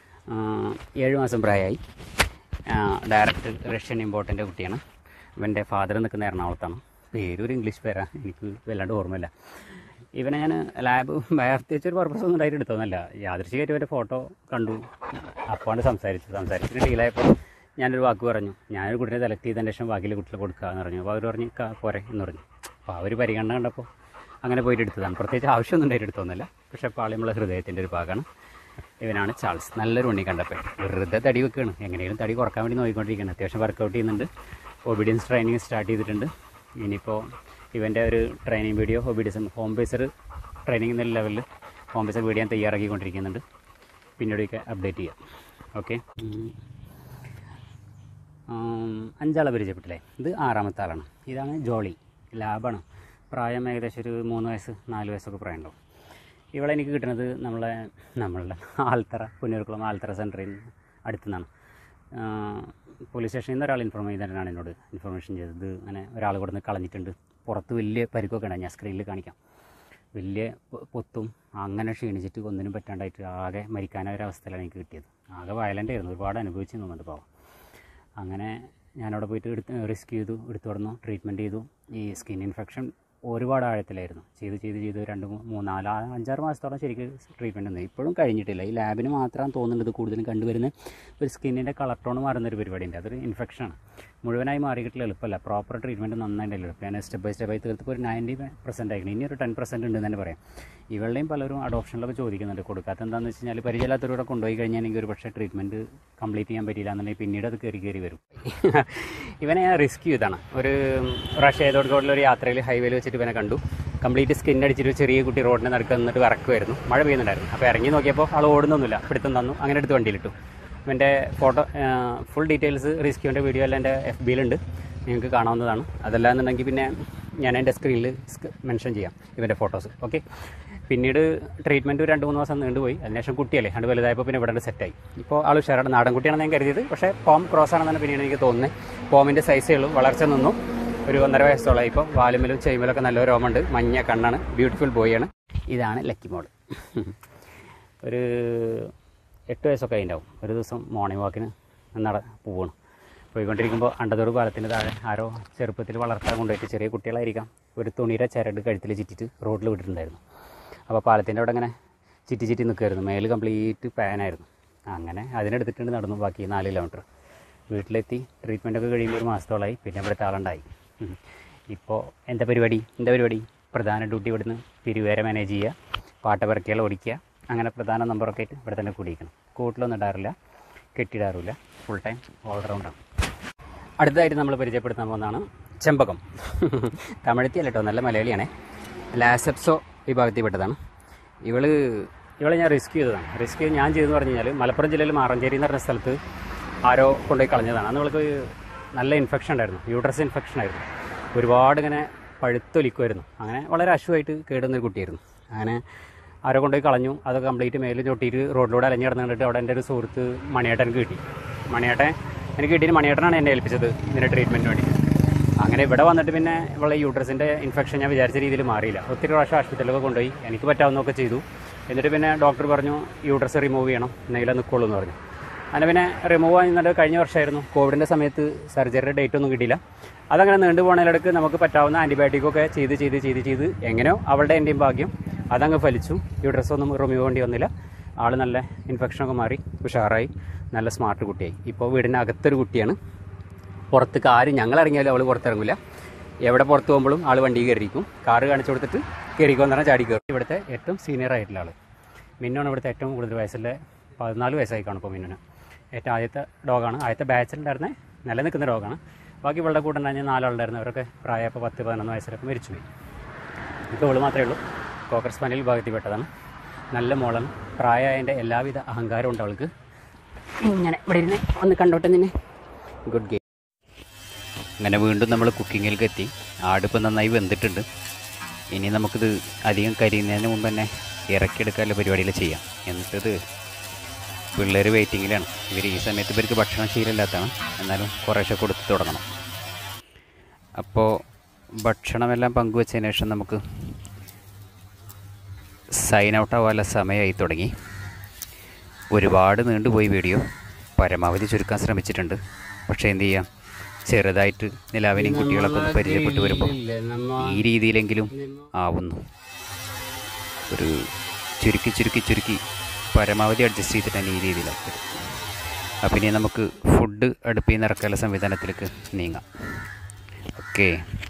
7 മാസം പ്രായമായി. ഡയറക്റ്റ് റഷ്യൻ ഇമ്പോർട്ടൻ്റ് കുട്ടിയാണ്. ഇവൻ്റെ ഫാദർ നിൽക്കുന്ന എറണാകുളത്താണ്. പേരൊരു ഇംഗ്ലീഷ് പേരാണ്, എനിക്ക് വല്ലാണ്ട് ഓർമ്മയില്ല. ഇവനെ ഞാൻ ലാബ് പ്രത്യേകിച്ച് ഒരു പർപ്പസ് ഒന്നും ഉണ്ടായിട്ട് എടുത്തതൊന്നുമല്ല. യാദൃശ്ചികമായിട്ട് ഇവൻ്റെ ഫോട്ടോ കണ്ടു, അപ്പോഴാണ് സംസാരിച്ചിട്ട് ഡീലായപ്പോൾ ഞാനൊരു വാക്ക് പറഞ്ഞു. ഞാനൊരു കുട്ടിയെ സെലക്ട് ചെയ്തതിന് ശേഷം ബാക്കിയുള്ള കുട്ടികളെ കൊടുക്കുക എന്ന് പറഞ്ഞു. അപ്പോൾ അവർ പറഞ്ഞു പോരെ എന്ന് പറഞ്ഞു. അപ്പോൾ അവർ പരിഗണന കണ്ടപ്പോൾ അങ്ങനെ പോയിട്ട് എടുത്തതാണ്. പ്രത്യേകിച്ച് ആവശ്യമൊന്നും ഉണ്ടായിട്ട് എടുത്തൊന്നുമില്ല. പക്ഷേ പാളിയുള്ള ഹൃദയത്തിൻ്റെ ഒരു ഭാഗമാണ്. ഇവനാണ് ചാൾസ്. നല്ലൊരു ഉണ്ണി കണ്ടപ്പോൾ വെറുതെ തടി വെക്കുകയാണ്. എങ്ങനെയും തടി കുറക്കാൻ വേണ്ടി നോക്കിക്കൊണ്ടിരിക്കുകയാണ്. അത്യാവശ്യം വർക്കൗട്ട് ചെയ്യുന്നുണ്ട്. ഒബീഡിയൻസ് ട്രെയിനിങ് സ്റ്റാർട്ട് ചെയ്തിട്ടുണ്ട്. ഇനിയിപ്പോൾ ഇവൻ്റെ ഒരു training video obedience home based training എന്ന ലെവലിൽ ഹോം ബേസർ വീഡിയോ ഞാൻ തയ്യാറാക്കിക്കൊണ്ടിരിക്കുന്നുണ്ട്. പിന്നീടൊക്കെ അപ്ഡേറ്റ് ചെയ്യാം. ഓക്കെ, 5 ആളെ പരിചയപ്പെട്ടില്ലേ. ഇത് 6ാമത്തെ ആളാണ്. ഇതാണ് ജോളി, ലാബാണ്. പ്രായം ഏകദേശം ഒരു 3 വയസ്സ് 4 വയസ്സൊക്കെ പ്രായമുണ്ടാവും. ഇവിടെ എനിക്ക് കിട്ടുന്നത് നമ്മളുടെ ആൽത്തറ, പുന്നൂർക്കുളം ആൽത്തറ സെൻറ്ററിൽ അടുത്തുനിന്നാണ്. പോലീസ് സ്റ്റേഷനിൽ നിന്ന് ഒരാൾ ഇൻഫോം ചെയ്തിട്ടാണ് എന്നോട് ഇൻഫർമേഷൻ ചെയ്തത്. അങ്ങനെ ഒരാൾ ഇവിടെ നിന്ന് കളഞ്ഞിട്ടുണ്ട്. പുറത്ത് വലിയ പരിക്കൊക്കെ ഉണ്ട്, ഞാൻ സ്ക്രീനിൽ കാണിക്കാം. വലിയ പൊത്തും അങ്ങനെ ക്ഷീണിച്ചിട്ട് ഒന്നിനും പറ്റാണ്ടായിട്ട് ആകെ മരിക്കാനൊരവസ്ഥയിലാണ് എനിക്ക് കിട്ടിയത്. ആകെ വയലൻ്റ് ആയിരുന്നു, ഒരുപാട് അനുഭവിച്ചു തോന്നുന്നുണ്ട് പാവം. അങ്ങനെ ഞാനവിടെ പോയിട്ട് റിസ്ക് ചെയ്തു, എടുത്തു തുടർന്നു, ട്രീറ്റ്മെൻറ്റ് ചെയ്തു. ഈ സ്കിൻ ഇൻഫെക്ഷൻ ഒരുപാട് ആഴത്തിലായിരുന്നു. ചെയ്ത് 2, 3, 4, 5-6 മാസത്തോളം ശരിക്കും ട്രീറ്റ്മെൻറ്റ് ഉണ്ട്. ഇപ്പോഴും കഴിഞ്ഞിട്ടില്ല. ഈ ലാബിന് മാത്രം തോന്നുന്നത് കൂടുതലും കണ്ടുവരുന്ന ഒരു സ്കിന്നിൻ്റെ കളർ ടോൺ മാറുന്നൊരു പരിപാടിയുണ്ട്. അതൊരു ഇൻഫെക്ഷനാണ്. മുഴുവനായി മാറി കിട്ടില്ല എളുപ്പമല്ല. പ്രോപ്പർ ട്രീറ്റ്മെൻറ്റ് നന്നായിട്ടല്ല എളുപ്പം. ഞാൻ സ്റ്റെപ്പ് ബൈ സ്റ്റെപ്പായി തീർത്തപ്പോൾ ഒരു 90% ആയിരിക്കണം. ഇനി ഒരു 10% ഉണ്ടെന്ന് തന്നെ പറയാം. ഇവളുടെയും പലരും അഡോപ്ഷനിലൊക്കെ ചോദിക്കുന്നുണ്ട്. കൊടുക്കാത്ത എന്താണെന്ന് വെച്ച് കഴിഞ്ഞാൽ പരിചയമില്ലാത്തവരുടെ കൊണ്ടുപോയി കഴിഞ്ഞാൽ എനിക്ക് ഒരു പക്ഷേ ട്രീറ്റ്മെൻറ്റ് കംപ്ലീറ്റ് ചെയ്യാൻ പറ്റില്ല എന്നുണ്ടെങ്കിൽ പിന്നീട് അത് കയറി വരും. ഇവനെ ഞാൻ റിസ്ക് ചെയ്താണ്. ഒരു റഷ്യ ചെയ്തോടുകൂടുള്ള ഒരു യാത്രയിൽ ഹൈവേയിൽ വെച്ചിട്ട് ഇവനെ കണ്ടു. കംപ്ലീറ്റ് സ്കിന്നടിച്ചിട്ട് ചെറിയ കുട്ടി റോഡിന് നടക്കുക നിന്നിട്ട് വറക്കുമായിരുന്നു. മഴ പെയ്യുന്നുണ്ടായിരുന്നു. അപ്പോൾ ഇറങ്ങി നോക്കിയപ്പോൾ ആൾ ഓടുന്നൊന്നുമില്ല. പിടുത്തം തന്നു. അങ്ങനെ എടുത്ത് വണ്ടിയിലിട്ടു. ഇവൻ്റെ ഫോട്ടോ ഫുൾ ഡീറ്റെയിൽസ് റിസ്ക്യൂവിൻ്റെ വീഡിയോ എല്ലാം എൻ്റെ FBയിലുണ്ട്. നിങ്ങൾക്ക് കാണാവുന്നതാണ്. അതല്ലാന്നുണ്ടെങ്കിൽ പിന്നെ ഞാൻ എൻ്റെ സ്ക്രീനിൽ മെൻഷൻ ചെയ്യാം ഇവൻ്റെ ഫോട്ടോസ്. ഓക്കെ. പിന്നീട് ട്രീറ്റ്മെൻറ്റ് 2-3 മാസം നീണ്ടുപോയി. അതിനുശേഷം കുട്ടിയല്ലേ അത് വലുതായപ്പോൾ പിന്നെ ഇവിടെ സെറ്റായി. ഇപ്പോൾ ആൾ ഉഷാറാണ്. നാടൻ കുട്ടിയാണെന്ന് ഞാൻ കരുതിയത്. പക്ഷേ പോം ക്രോസ് ആണെന്നാണ് പിന്നീട് എനിക്ക് തോന്നുന്നത്. പോമിൻ്റെ സൈസേ ഉള്ളൂ. വളർച്ച നിന്നു. ഒരു 1.5 വയസ്സോളം. ഇപ്പോൾ വാലുമിലും ചെയിമിലൊക്കെ നല്ല രോമമുണ്ട്. മഞ്ഞ കണ്ണാണ്. ബ്യൂട്ടിഫുൾ ബോയാണ്. ഇതാണ് ലക്കി മോൾ. ഒരു 8 വയസ്സൊക്കെ അതിൻ്റെയാവും. ഒരു ദിവസം മോർണിംഗ് വാക്കിന് പോവുകയാണ്. പോയിക്കൊണ്ടിരിക്കുമ്പോൾ അണ്ടതൂർ പാലത്തിൻ്റെ താഴെ ആരോ ചെറുപ്പത്തിൽ വളർത്താൻ കൊണ്ടുപോയിട്ട്, ചെറിയ കുട്ടികളായിരിക്കാം, ഒരു തുണിയുടെ ചരട് കഴുത്തിൽ ചുറ്റിട്ട് റോഡിൽ വിട്ടിട്ടുണ്ടായിരുന്നു. അപ്പോൾ പാലത്തിൻ്റെ അവിടെ ഇങ്ങനെ ചുറ്റി നിൽക്കുമായിരുന്നു. മേല് കംപ്ലീറ്റ് പാനായിരുന്നു. അങ്ങനെ അതിനെടുത്തിട്ടുണ്ട് നടന്നു ബാക്കി 4 കിലോമീറ്റർ. വീട്ടിലെത്തി ട്രീറ്റ്മെൻറ്റൊക്കെ കഴിയുമ്പോൾ 1 മാസത്തോളമായി. പിന്നെ ഇവിടുത്തെ ആളുണ്ടായി. ഇപ്പോൾ എൻ്റെ പരിപാടി പ്രധാന ഡ്യൂട്ടി ഇവിടുന്ന് പിരിവേര മാനേജ് ചെയ്യുക, പാട്ട പിറക്കിയാൽ ഓടിക്കുക, അങ്ങനെ പ്രധാന നമ്പറൊക്കെ ആയിട്ട് ഇവിടെ തന്നെ കൂടിയിരിക്കണം. കൂട്ടിലൊന്നും ഇടാറില്ല, കെട്ടിടാറില്ല. Full time ഓൾറൗണ്ടാണ്. അടുത്തതായിട്ട് നമ്മൾ പരിചയപ്പെടുത്താൻ പോകുന്നതാണ് ചെമ്പകം. തമിഴത്തിയല്ല കേട്ടോ, നല്ല മലയാളിയാണേ. ലാസെപ്സോ വിഭാഗത്തിൽപ്പെട്ടതാണ്. ഇവളെ ഞാൻ റിസ്ക് ചെയ്തതാണ്. റിസ്ക് ഞാൻ ചെയ്തെന്ന് പറഞ്ഞു കഴിഞ്ഞാൽ മലപ്പുറം ജില്ലയിൽ മാറഞ്ചേരി എന്ന് പറഞ്ഞ സ്ഥലത്ത് ആരോ കൊണ്ടുപോയി കളഞ്ഞതാണ്. അന്ന് അവൾക്ക് നല്ല ഇൻഫെക്ഷൻ ഉണ്ടായിരുന്നു. യൂട്രസ് ഇൻഫെക്ഷൻ ആയിരുന്നു. ഒരുപാട് ഇങ്ങനെ പഴുത്തൊലിക്കുമായിരുന്നു. അങ്ങനെ വളരെ അശുവായിട്ട് കേടുന്നൊരു കുട്ടിയായിരുന്നു. അങ്ങനെ ആരോ കൊണ്ടുപോയി കളഞ്ഞു. അത് കംപ്ലീറ്റ് മേലിൽ ചൊട്ടിയിട്ട് റോഡിലൂടെ അലഞ്ഞു കിടന്ന് കണ്ടിട്ട് അവിടെ എൻ്റെ ഒരു സുഹൃത്ത് മണിയേട്ടൻ കിട്ടി. എനിക്ക് കിട്ടിയിട്ട് മണിയേട്ടനാണ് എന്നെ ഏൽപ്പിച്ചത് ഇതിൻ്റെ ട്രീറ്റ്മെൻറ്റിന് വേണ്ടി. അങ്ങനെ ഇവിടെ വന്നിട്ട് പിന്നെ ഇവളെ യൂട്രസിൻ്റെ ഇൻഫെക്ഷൻ ഞാൻ വിചാരിച്ച രീതിയിൽ മാറിയില്ല. ഒത്തിരി പ്രാവശ്യം ആശുപത്രിയിലൊക്കെ കൊണ്ടുപോയി. എനിക്ക് പറ്റാവുന്നതൊക്കെ ചെയ്തു. എന്നിട്ട് പിന്നെ ഡോക്ടർ പറഞ്ഞു യൂട്രസ് റിമൂവ് ചെയ്യണം, എന്തെങ്കിലും നിൽക്കുള്ളൂ എന്ന് പറഞ്ഞു. അങ്ങനെ പിന്നെ റിമൂവ് ചെയ്യുന്നത് കഴിഞ്ഞ വർഷമായിരുന്നു. കോവിഡിൻ്റെ സമയത്ത് സർജറിയുടെ ഡേറ്റ് ഒന്നും കിട്ടിയില്ല. അതങ്ങനെ നീണ്ടു പോകുന്നതിലിടക്ക് നമുക്ക് പറ്റാവുന്ന ആൻറ്റിബയോട്ടിക്കൊക്കെ ചെയ്ത് എങ്ങനെയോ അവളുടെ എൻ്റെയും ഭാഗ്യം അതങ്ങ് ഫലിച്ചു. യൂട്രസ് ഒന്നും റിമൂവ് ചെയ്യേണ്ടി വന്നില്ല. ആൾ നല്ല ഇൻഫെക്ഷനൊക്കെ മാറി ഉഷാറായി, നല്ല സ്മാർട്ട് കുട്ടിയായി. ഇപ്പോൾ വീടിനകത്തൊരു കുട്ടിയാണ്. പുറത്തേക്ക് ആരും ഞങ്ങളിറങ്ങിയാലും അവൾ പുറത്തിറങ്ങില്ല. എവിടെ പുറത്ത് പോകുമ്പോഴും ആൾ വണ്ടി കയറിയിരിക്കും. കാറ് കാണിച്ചു കൊടുത്തിട്ട് കയറിക്കുമെന്ന് പറഞ്ഞാൽ ചാടി കയറും. ഇവിടുത്തെ ഏറ്റവും സീനിയർ ആയിട്ടുള്ള ആൾ മിന്നുവാണ്. ഇവിടുത്തെ ഏറ്റവും കൂടുതൽ വയസ്സിലെ 14 വയസ്സായി കാണും ഇപ്പോൾ മിന്നുന്. ഏറ്റവും ആദ്യത്തെ ഡോഗാണ്. ആദ്യത്തെ ബാച്ചിലുണ്ടായിരുന്ന നിലനിൽക്കുന്ന ഡോഗാണ്. ബാക്കി ഇവളുടെ കൂടെ ഉണ്ടായിരുന്ന 4 ആളുണ്ടായിരുന്നു. അവരൊക്കെ പ്രായപ്പോൾ 10-11 വയസ്സിലൊക്കെ മരിച്ചുപോയി. ഇപ്പോൾ ഇവൾ മാത്രമേ ഉള്ളൂ. കോക്കർ സ്പാനിയൽ വിഭാഗത്തിൽപ്പെട്ടതാണ്. നല്ല മോളാണ്. പ്രായമായതിൻ്റെ എല്ലാവിധ അഹങ്കാരവും ഉണ്ട് അവൾക്ക്. ഇങ്ങനെ ഇവിടെ ഇരുന്ന് ഒന്ന് കണ്ടോട്ടെ നിന്നെ. Good game. അങ്ങനെ വീണ്ടും നമ്മൾ കുക്കിങ്ങിലേക്ക് എത്തി. ആടിപ്പോൾ നന്നായി വെന്തിട്ടുണ്ട്. ഇനി നമുക്കിത് അധികം കരിയുന്നതിന് മുമ്പ് തന്നെ ഇറക്കിയെടുക്കാനുള്ള പരിപാടിയിൽ ചെയ്യാം. എന്നിട്ടത് പിള്ളേർ വെയിറ്റിങ്ങിലാണ്. ഈ സമയത്ത് ഇവർക്ക് ഭക്ഷണം ശീലമില്ലാത്തതാണ്. എന്നാലും കുറേശ്ശെ കൊടുത്ത് തുടങ്ങണം. അപ്പോൾ ഭക്ഷണമെല്ലാം പങ്കുവച്ചതിന് ശേഷം നമുക്ക് സൈൻ ഔട്ട് ആവാനുള്ള സമയമായി തുടങ്ങി. ഒരുപാട് നീണ്ടുപോയി വീഡിയോ. പരമാവധി ചുരുക്കാൻ ശ്രമിച്ചിട്ടുണ്ട്. പക്ഷേ എന്ത് ചെയ്യാം, ചെറുതായിട്ട് നിലാവിനെയും കുട്ടികളൊക്കെ ഒന്ന് പരിചയപ്പെട്ട് വരുമ്പോൾ ഈ രീതിയിലെങ്കിലും ആവുന്നു. ഒരു ചുരുക്കി പരമാവധി അഡ്ജസ്റ്റ് ചെയ്തിട്ട് തന്നെ ഈ രീതിയിലാക്കി. അപ്പം ഇനി നമുക്ക് ഫുഡ് അടുപ്പിൽ നിന്ന് ഇറക്കാനുള്ള സംവിധാനത്തിലേക്ക് നീങ്ങാം. ഓക്കെ.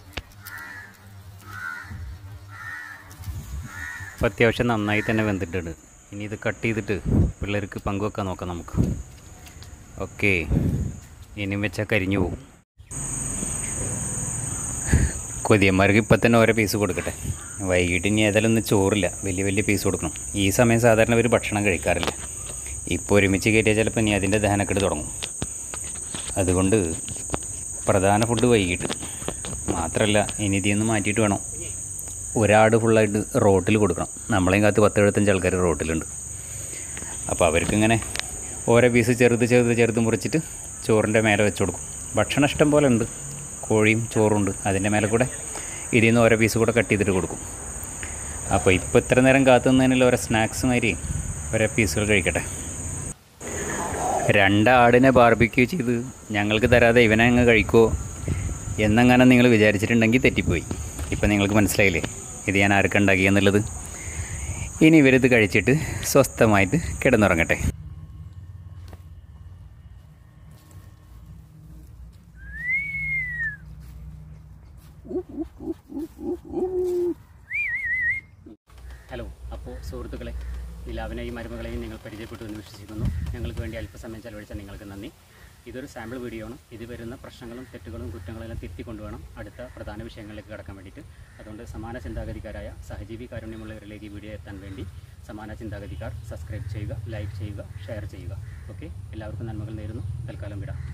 അപ്പോൾ അത്യാവശ്യം നന്നായി തന്നെ വെന്തിട്ടുണ്ട്. ഇനി ഇത് കട്ട് ചെയ്തിട്ട് പിള്ളേർക്ക് പങ്കുവെക്കാൻ നോക്കാം നമുക്ക്. ഓക്കെ. ഇനിയും വെച്ചാൽ കരിഞ്ഞു പോകും. കൊതിയന്മാർക്ക് ഇപ്പം തന്നെ ഓരോ പീസ് കൊടുക്കട്ടെ. വൈകിട്ട് ഇനി ഏതായാലും ഒന്നും ചോറില്ല, വലിയ പീസ് കൊടുക്കണം. ഈ സമയം സാധാരണ ഒരു ഭക്ഷണം കഴിക്കാറില്ല. ഇപ്പോൾ ഒരുമിച്ച് കയറ്റിയാൽ ചിലപ്പോൾ ഇനി അതിൻ്റെ ദഹനക്കെട്ട് തുടങ്ങും. അതുകൊണ്ട് പ്രധാന ഫുഡ് വൈകിട്ട് മാത്രമല്ല, ഇനി ഇതിന്ന് മാറ്റിയിട്ട് വേണം. ഒരാട് ഫുള്ളായിട്ട് റോട്ടിൽ കൊടുക്കണം. നമ്മളെയും കാത്ത് 10-75 ആൾക്കാർ റോട്ടിലുണ്ട്. അപ്പോൾ അവർക്കിങ്ങനെ ഓരോ പീസ് ചെറുത് മുറിച്ചിട്ട് ചോറിൻ്റെ മേലെ വെച്ച് കൊടുക്കും. ഭക്ഷണം ഇഷ്ടം പോലെ ഉണ്ട്. കോഴിയും ചോറുണ്ട്. അതിൻ്റെ മേലെ കൂടെ ഇതിൽ നിന്ന് ഓരോ പീസ് കൂടെ കട്ട് ചെയ്തിട്ട് കൊടുക്കും. അപ്പോൾ ഇപ്പോൾ ഇത്ര നേരം കാത്തുനിന്നതിനുള്ള ഓരോ സ്നാക്സ് മാതിരി ഓരോ പീസുകൾ കഴിക്കട്ടെ. 2 ആടിനെ ബാർബിക്യൂ ചെയ്ത് ഞങ്ങൾക്ക് തരാതെ ഇവനെ അങ്ങ് കഴിക്കുമോ എന്നങ്ങനെ നിങ്ങൾ വിചാരിച്ചിട്ടുണ്ടെങ്കിൽ തെറ്റിപ്പോയി. ഇപ്പം നിങ്ങൾക്ക് മനസ്സിലായില്ലേ ഇത് ഞാൻ ആർക്ക് ഉണ്ടാക്കിയെന്നുള്ളത്. ഇനി ഇവരിത് കഴിച്ചിട്ട് സ്വസ്ഥമായിട്ട് കിടന്നുറങ്ങട്ടെ. ഹലോ, അപ്പോൾ സുഹൃത്തുക്കളെ, നിലാവിനെയും മരുമകളെയും നിങ്ങൾ പരിചയപ്പെട്ടു എന്ന് വിശ്വസിക്കുന്നു. ഞങ്ങൾക്ക് വേണ്ടി അല്പസമയം ചെലവഴിച്ച നിങ്ങൾക്ക് നന്ദി. ഇതൊരു സാമ്പിൾ വീഡിയോ ആണ്. ഇത് വരുന്ന പ്രശ്നങ്ങളും തെറ്റുകളും കുറ്റങ്ങളും എല്ലാം തിരുത്തിക്കൊണ്ട് വേണം അടുത്ത പ്രധാന വിഷയങ്ങളിലേക്ക് കടക്കാൻ വേണ്ടിയിട്ട്. അതുകൊണ്ട് സമാന ചിന്താഗതിക്കാരായ സഹജീവി കാരുണ്യമുള്ളവരിലേക്ക് ഈ വീഡിയോ എത്താൻ വേണ്ടി സമാന ചിന്താഗതിക്കാർ സബ്സ്ക്രൈബ് ചെയ്യുക, ലൈക്ക് ചെയ്യുക, ഷെയർ ചെയ്യുക. ഓക്കെ, എല്ലാവർക്കും നന്മകൾ നേരുന്നു. തൽക്കാലം വിടാം.